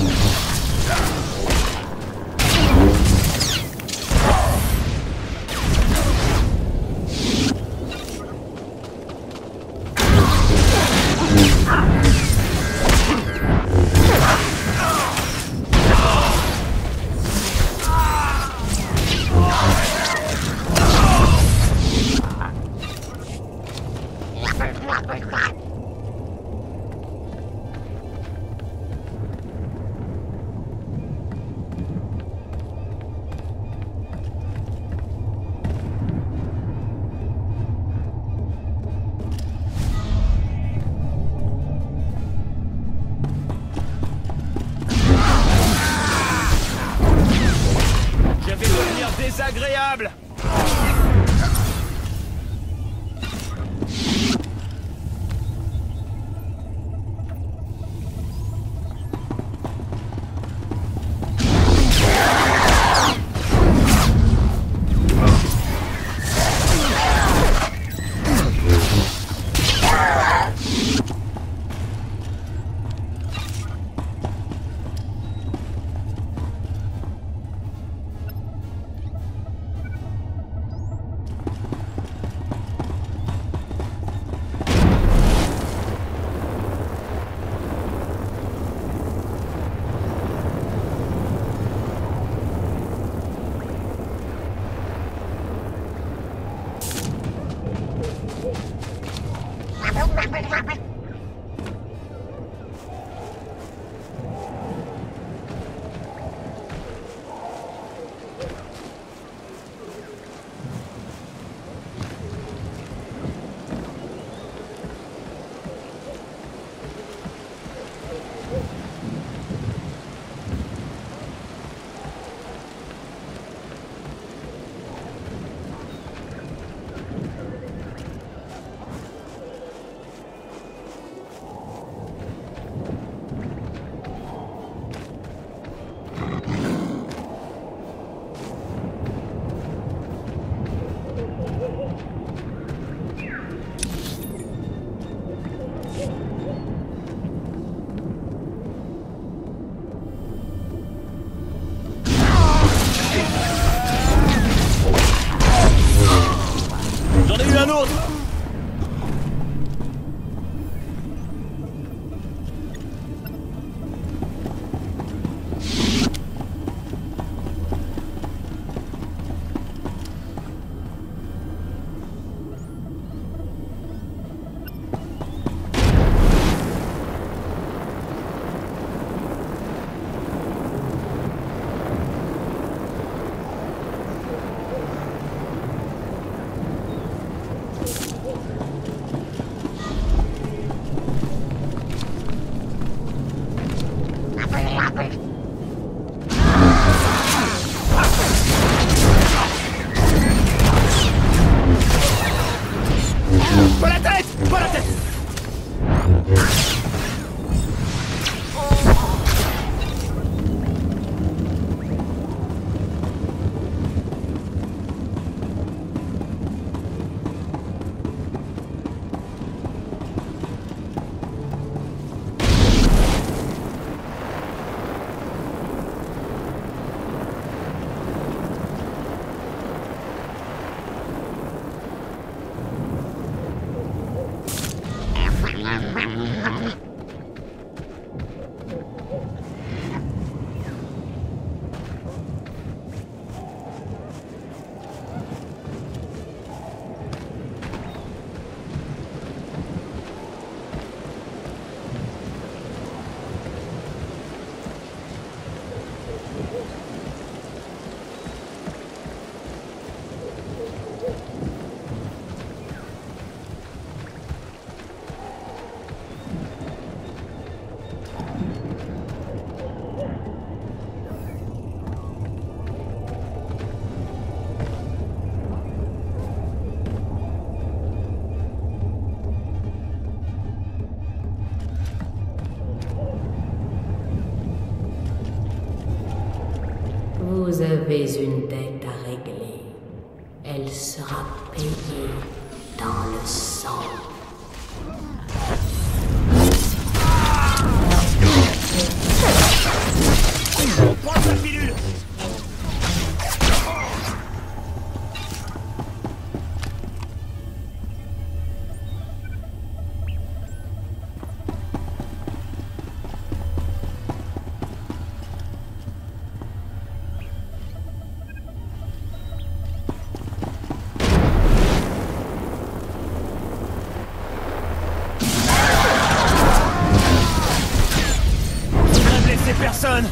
Je vais devenir désagréable. Pas la tête! Pas la tête! Vous avez une dette à régler. Elle sera payée dans le sang. Prends cette pilule! Personne.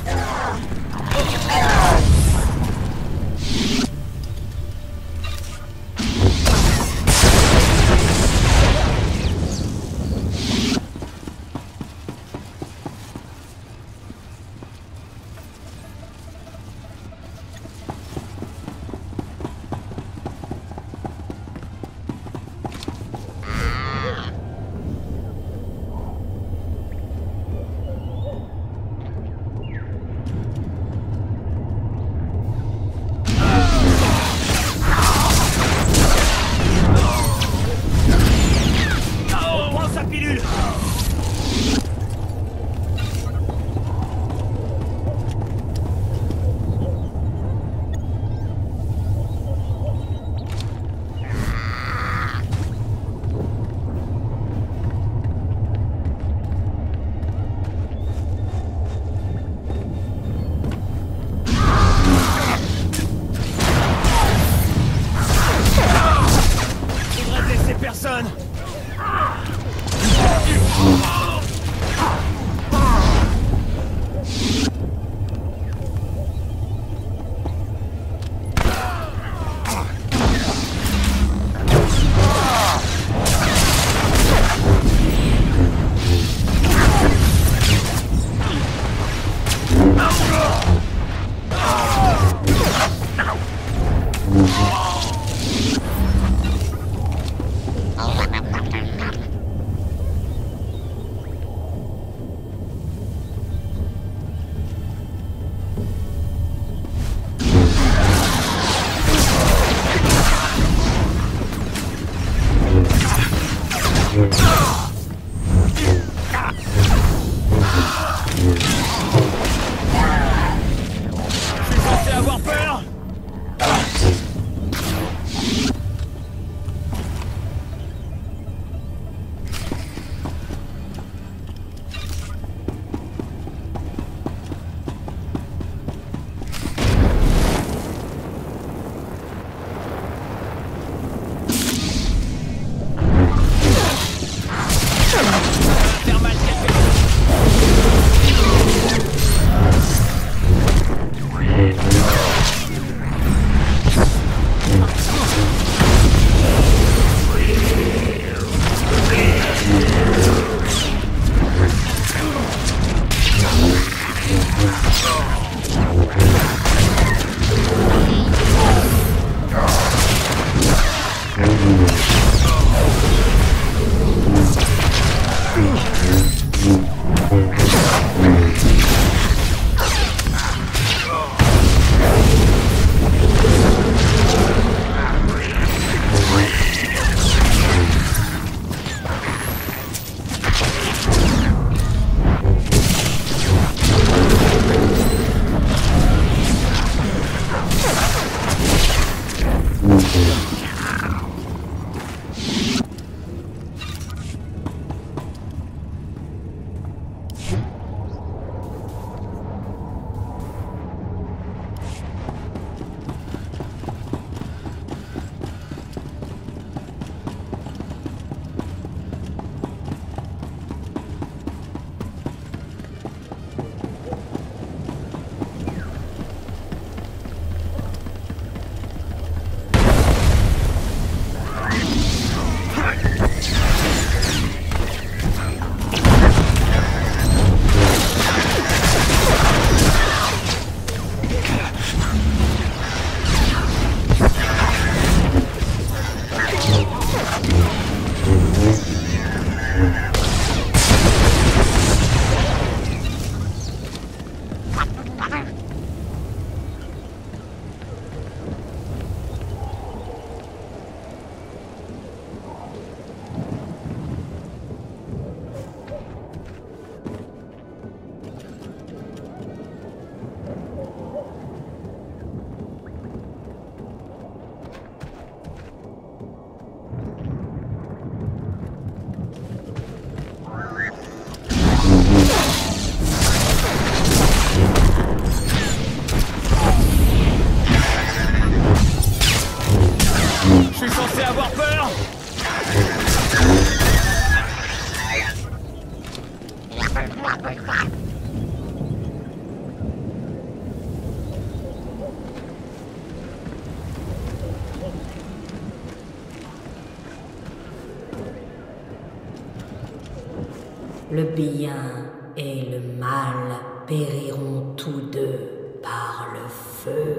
Le bien et le mal périront tous deux par le feu.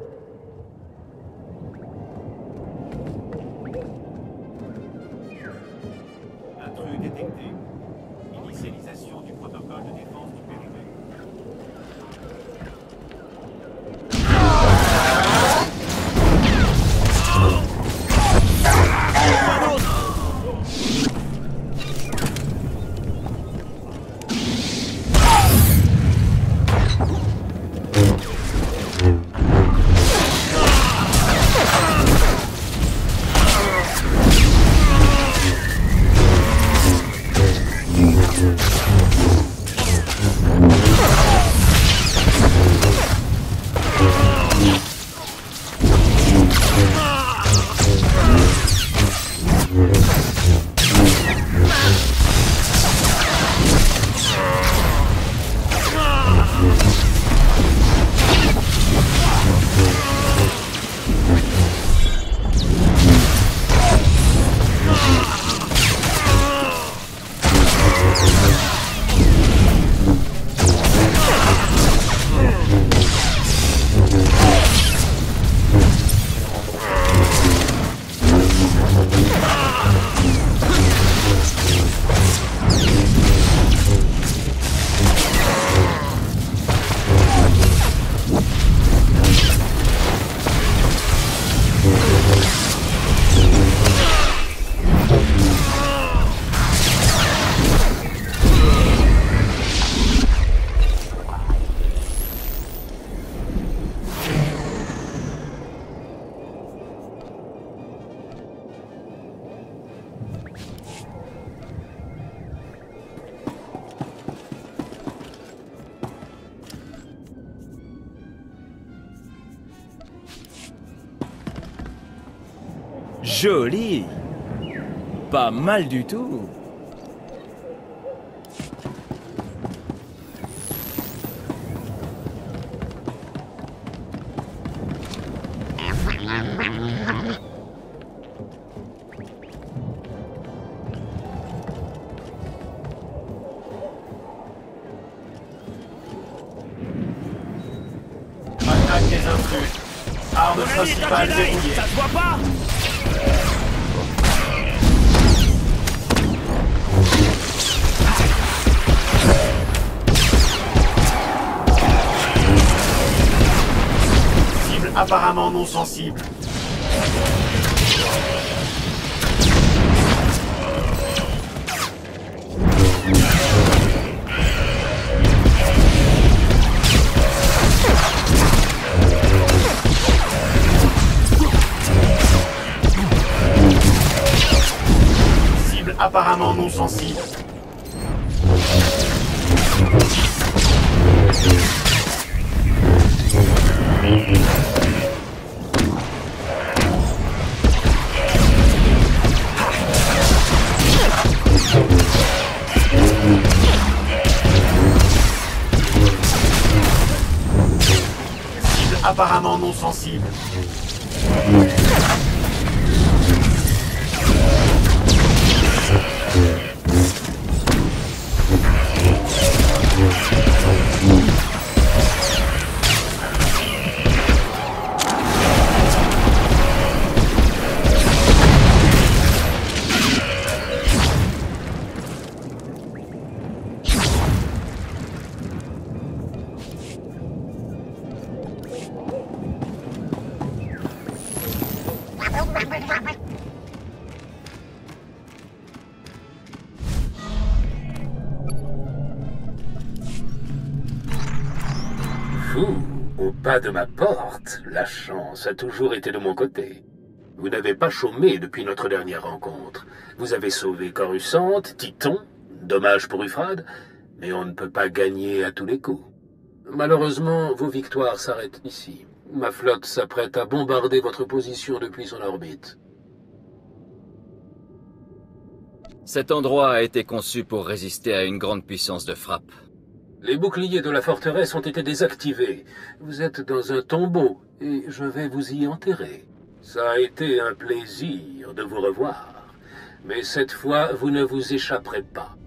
Intrus détecté. Initialisation du protocole de défense du périmètre. Joli. Pas mal du tout. Attaque des intrus. Arme principale verrouillée. Ça se voit pas? Cible apparemment non sensible. Apparemment non sensible. Cible apparemment non sensible. Vous, au pas de ma porte, la chance a toujours été de mon côté. Vous n'avez pas chômé depuis notre dernière rencontre. Vous avez sauvé Coruscant, Titon, dommage pour Ufrad, mais on ne peut pas gagner à tous les coups. Malheureusement, vos victoires s'arrêtent ici. Ma flotte s'apprête à bombarder votre position depuis son orbite. Cet endroit a été conçu pour résister à une grande puissance de frappe. Les boucliers de la forteresse ont été désactivés. Vous êtes dans un tombeau, et je vais vous y enterrer. Ça a été un plaisir de vous revoir. Mais cette fois, vous ne vous échapperez pas.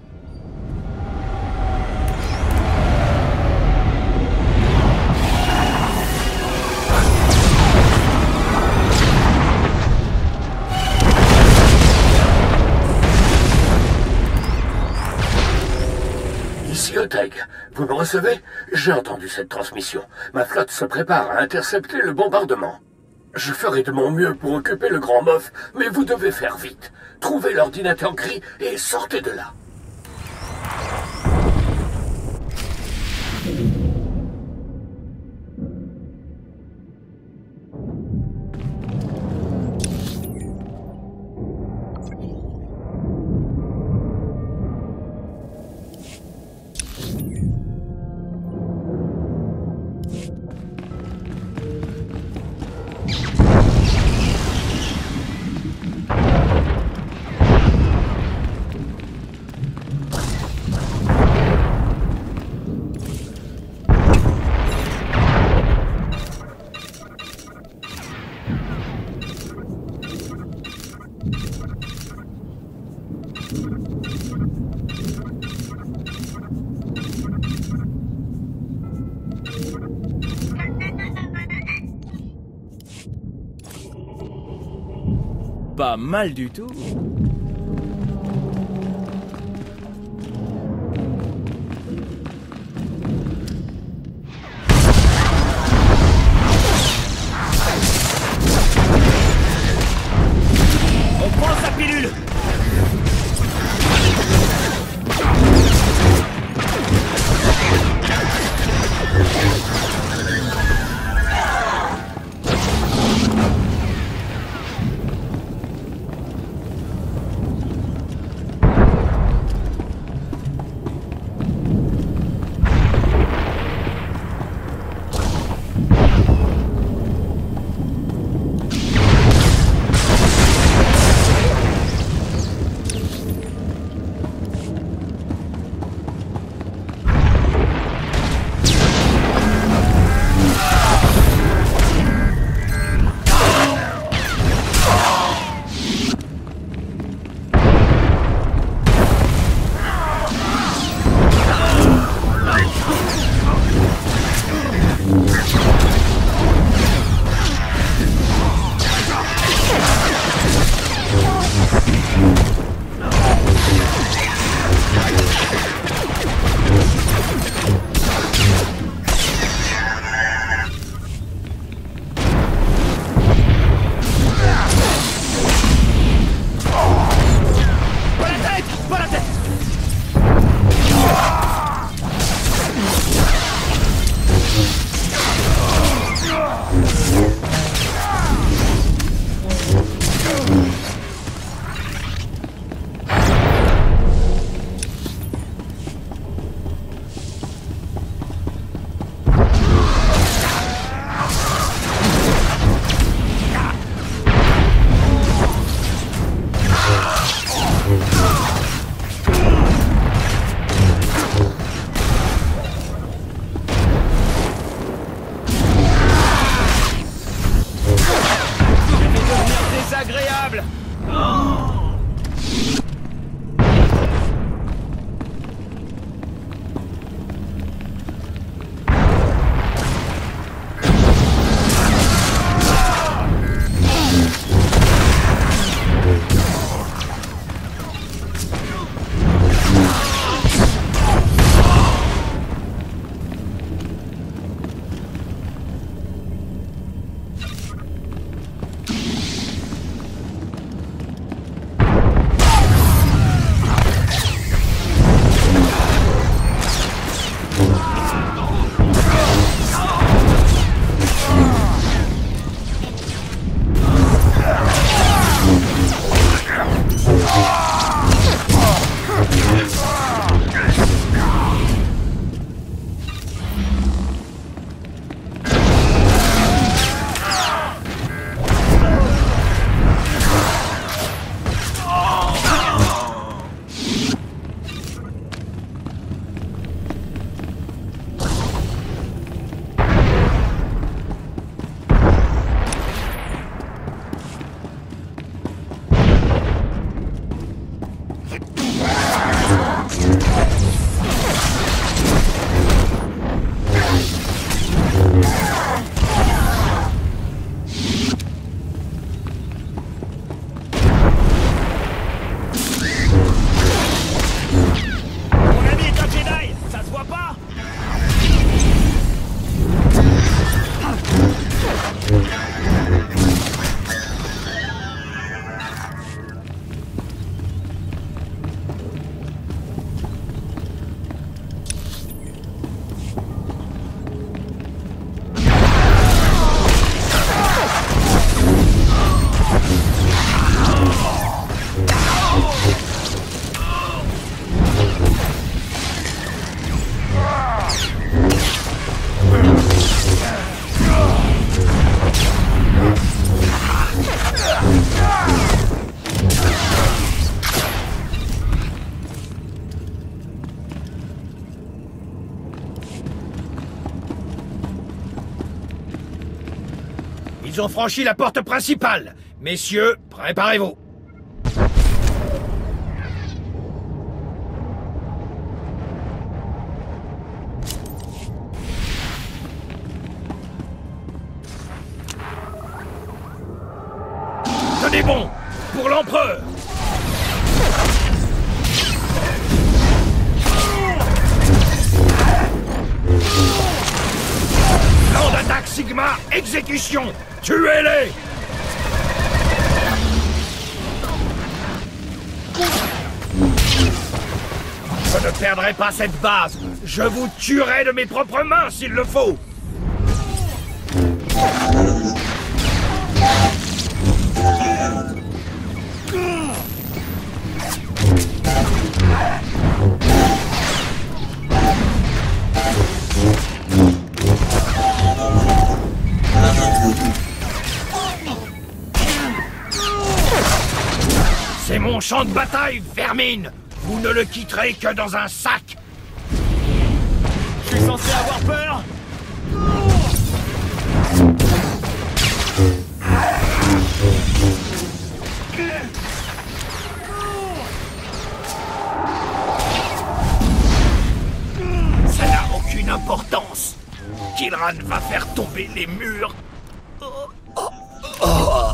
Ici Oteg, vous me recevez? J'ai entendu cette transmission. Ma flotte se prépare à intercepter le bombardement. Je ferai de mon mieux pour occuper le Grand Moff, mais vous devez faire vite. Trouvez l'ordinateur gris et sortez de là. Pas mal du tout. On prend sa pilule. Désagréable. Ils ont franchi la porte principale. Messieurs, préparez-vous. Tenez bon, pour l'Empereur. Plan d'attaque Sigma, exécution. Tuez-les. Je ne perdrai pas cette base. Je vous tuerai de mes propres mains s'il le faut. C'est mon champ de bataille, vermine. Vous ne le quitterez que dans un sac. Je suis censé avoir peur. Ça n'a aucune importance. Kilran va faire tomber les murs. Oh, oh, oh.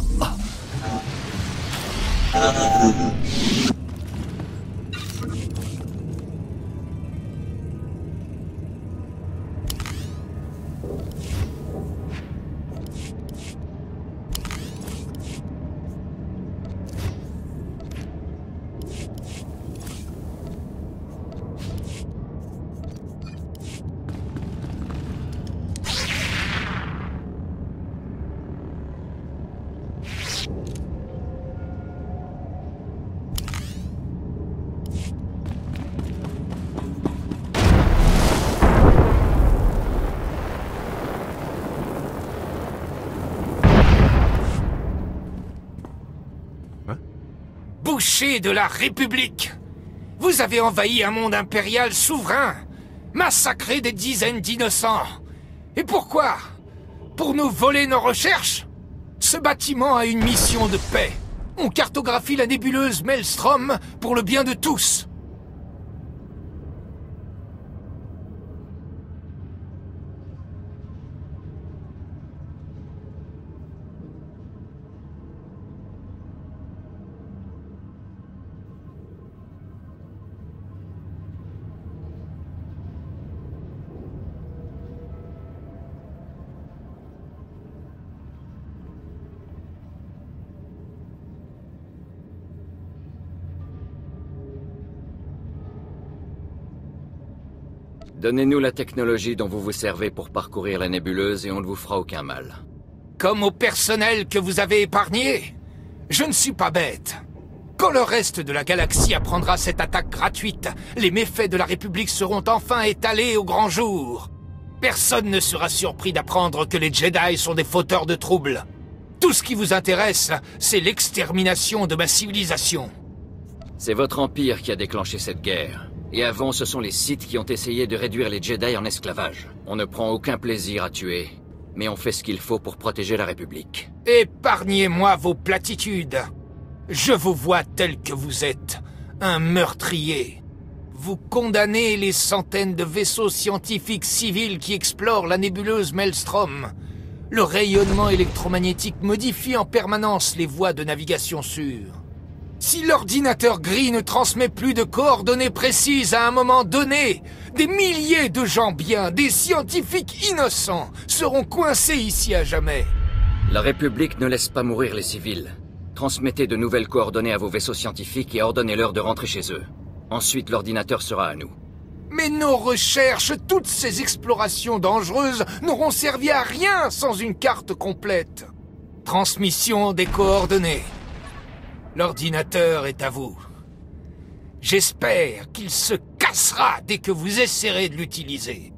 Boucher de la République! Vous avez envahi un monde impérial souverain, massacré des dizaines d'innocents. Et pourquoi? Pour nous voler nos recherches? Ce bâtiment a une mission de paix. On cartographie la nébuleuse Maelstrom pour le bien de tous. Donnez-nous la technologie dont vous vous servez pour parcourir la nébuleuse et on ne vous fera aucun mal. Comme au personnel que vous avez épargné. Je ne suis pas bête. Quand le reste de la galaxie apprendra cette attaque gratuite, les méfaits de la République seront enfin étalés au grand jour. Personne ne sera surpris d'apprendre que les Jedi sont des fauteurs de troubles. Tout ce qui vous intéresse, c'est l'extermination de ma civilisation. C'est votre empire qui a déclenché cette guerre. Et avant, ce sont les Sith qui ont essayé de réduire les Jedi en esclavage. On ne prend aucun plaisir à tuer, mais on fait ce qu'il faut pour protéger la République. Épargnez-moi vos platitudes. Je vous vois tel que vous êtes, un meurtrier. Vous condamnez les centaines de vaisseaux scientifiques civils qui explorent la nébuleuse Maelstrom. Le rayonnement électromagnétique modifie en permanence les voies de navigation sûres. Si l'ordinateur gris ne transmet plus de coordonnées précises à un moment donné, des milliers de gens bien, des scientifiques innocents, seront coincés ici à jamais. La République ne laisse pas mourir les civils. Transmettez de nouvelles coordonnées à vos vaisseaux scientifiques et ordonnez-leur de rentrer chez eux. Ensuite, l'ordinateur sera à nous. Mais nos recherches, toutes ces explorations dangereuses, n'auront servi à rien sans une carte complète. Transmission des coordonnées. L'ordinateur est à vous. J'espère qu'il se cassera dès que vous essaierez de l'utiliser.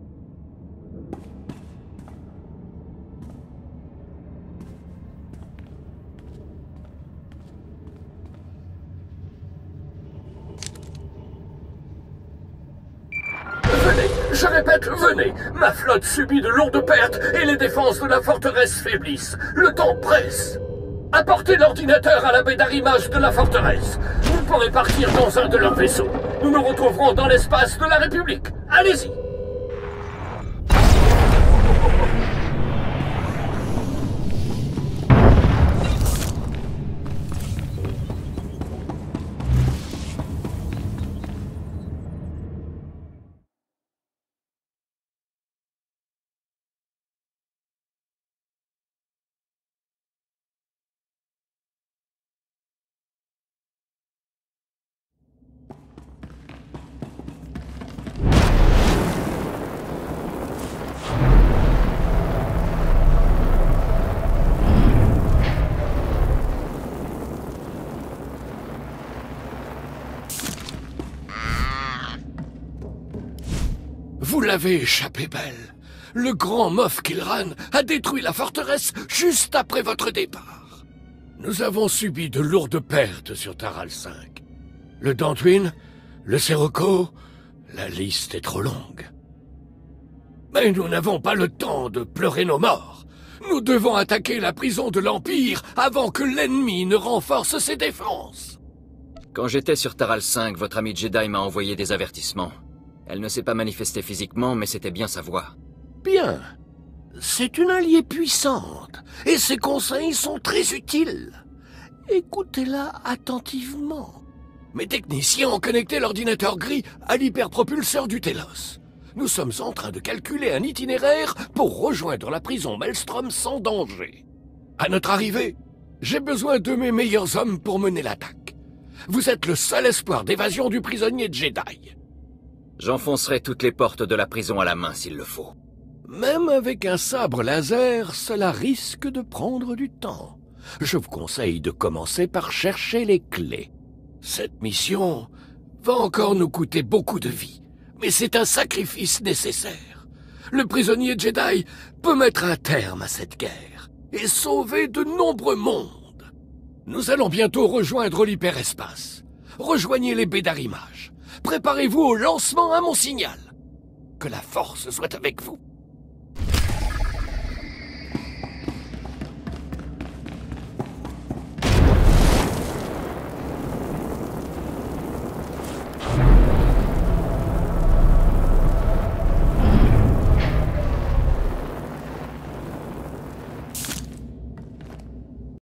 Venez, je Je répète, venez. Ma flotte subit de lourdes pertes et les défenses de la forteresse faiblissent. Le temps presse. Apportez l'ordinateur à la baie d'arrimage de la forteresse. Vous pourrez partir dans un de leurs vaisseaux. Nous nous retrouverons dans l'espace de la République. Allez-y. Vous l'avez échappé belle. Le grand Moff Kilran a détruit la forteresse juste après votre départ. Nous avons subi de lourdes pertes sur Taral cinq. Le Dantooine, le Sirocco, la liste est trop longue. Mais nous n'avons pas le temps de pleurer nos morts. Nous devons attaquer la prison de l'Empire avant que l'ennemi ne renforce ses défenses. Quand j'étais sur Taral cinq, votre ami Jedi m'a envoyé des avertissements. Elle ne s'est pas manifestée physiquement, mais c'était bien sa voix. Bien. C'est une alliée puissante, et ses conseils sont très utiles. Écoutez-la attentivement. Mes techniciens ont connecté l'ordinateur gris à l'hyperpropulseur du Telos. Nous sommes en train de calculer un itinéraire pour rejoindre la prison Maelstrom sans danger. À notre arrivée, j'ai besoin de mes meilleurs hommes pour mener l'attaque. Vous êtes le seul espoir d'évasion du prisonnier Jedi. J'enfoncerai toutes les portes de la prison à la main s'il le faut. Même avec un sabre laser, cela risque de prendre du temps. Je vous conseille de commencer par chercher les clés. Cette mission va encore nous coûter beaucoup de vies, mais c'est un sacrifice nécessaire. Le prisonnier Jedi peut mettre un terme à cette guerre et sauver de nombreux mondes. Nous allons bientôt rejoindre l'hyperespace. Rejoignez les baies d'arrimage. Préparez-vous au lancement à mon signal. Que la force soit avec vous.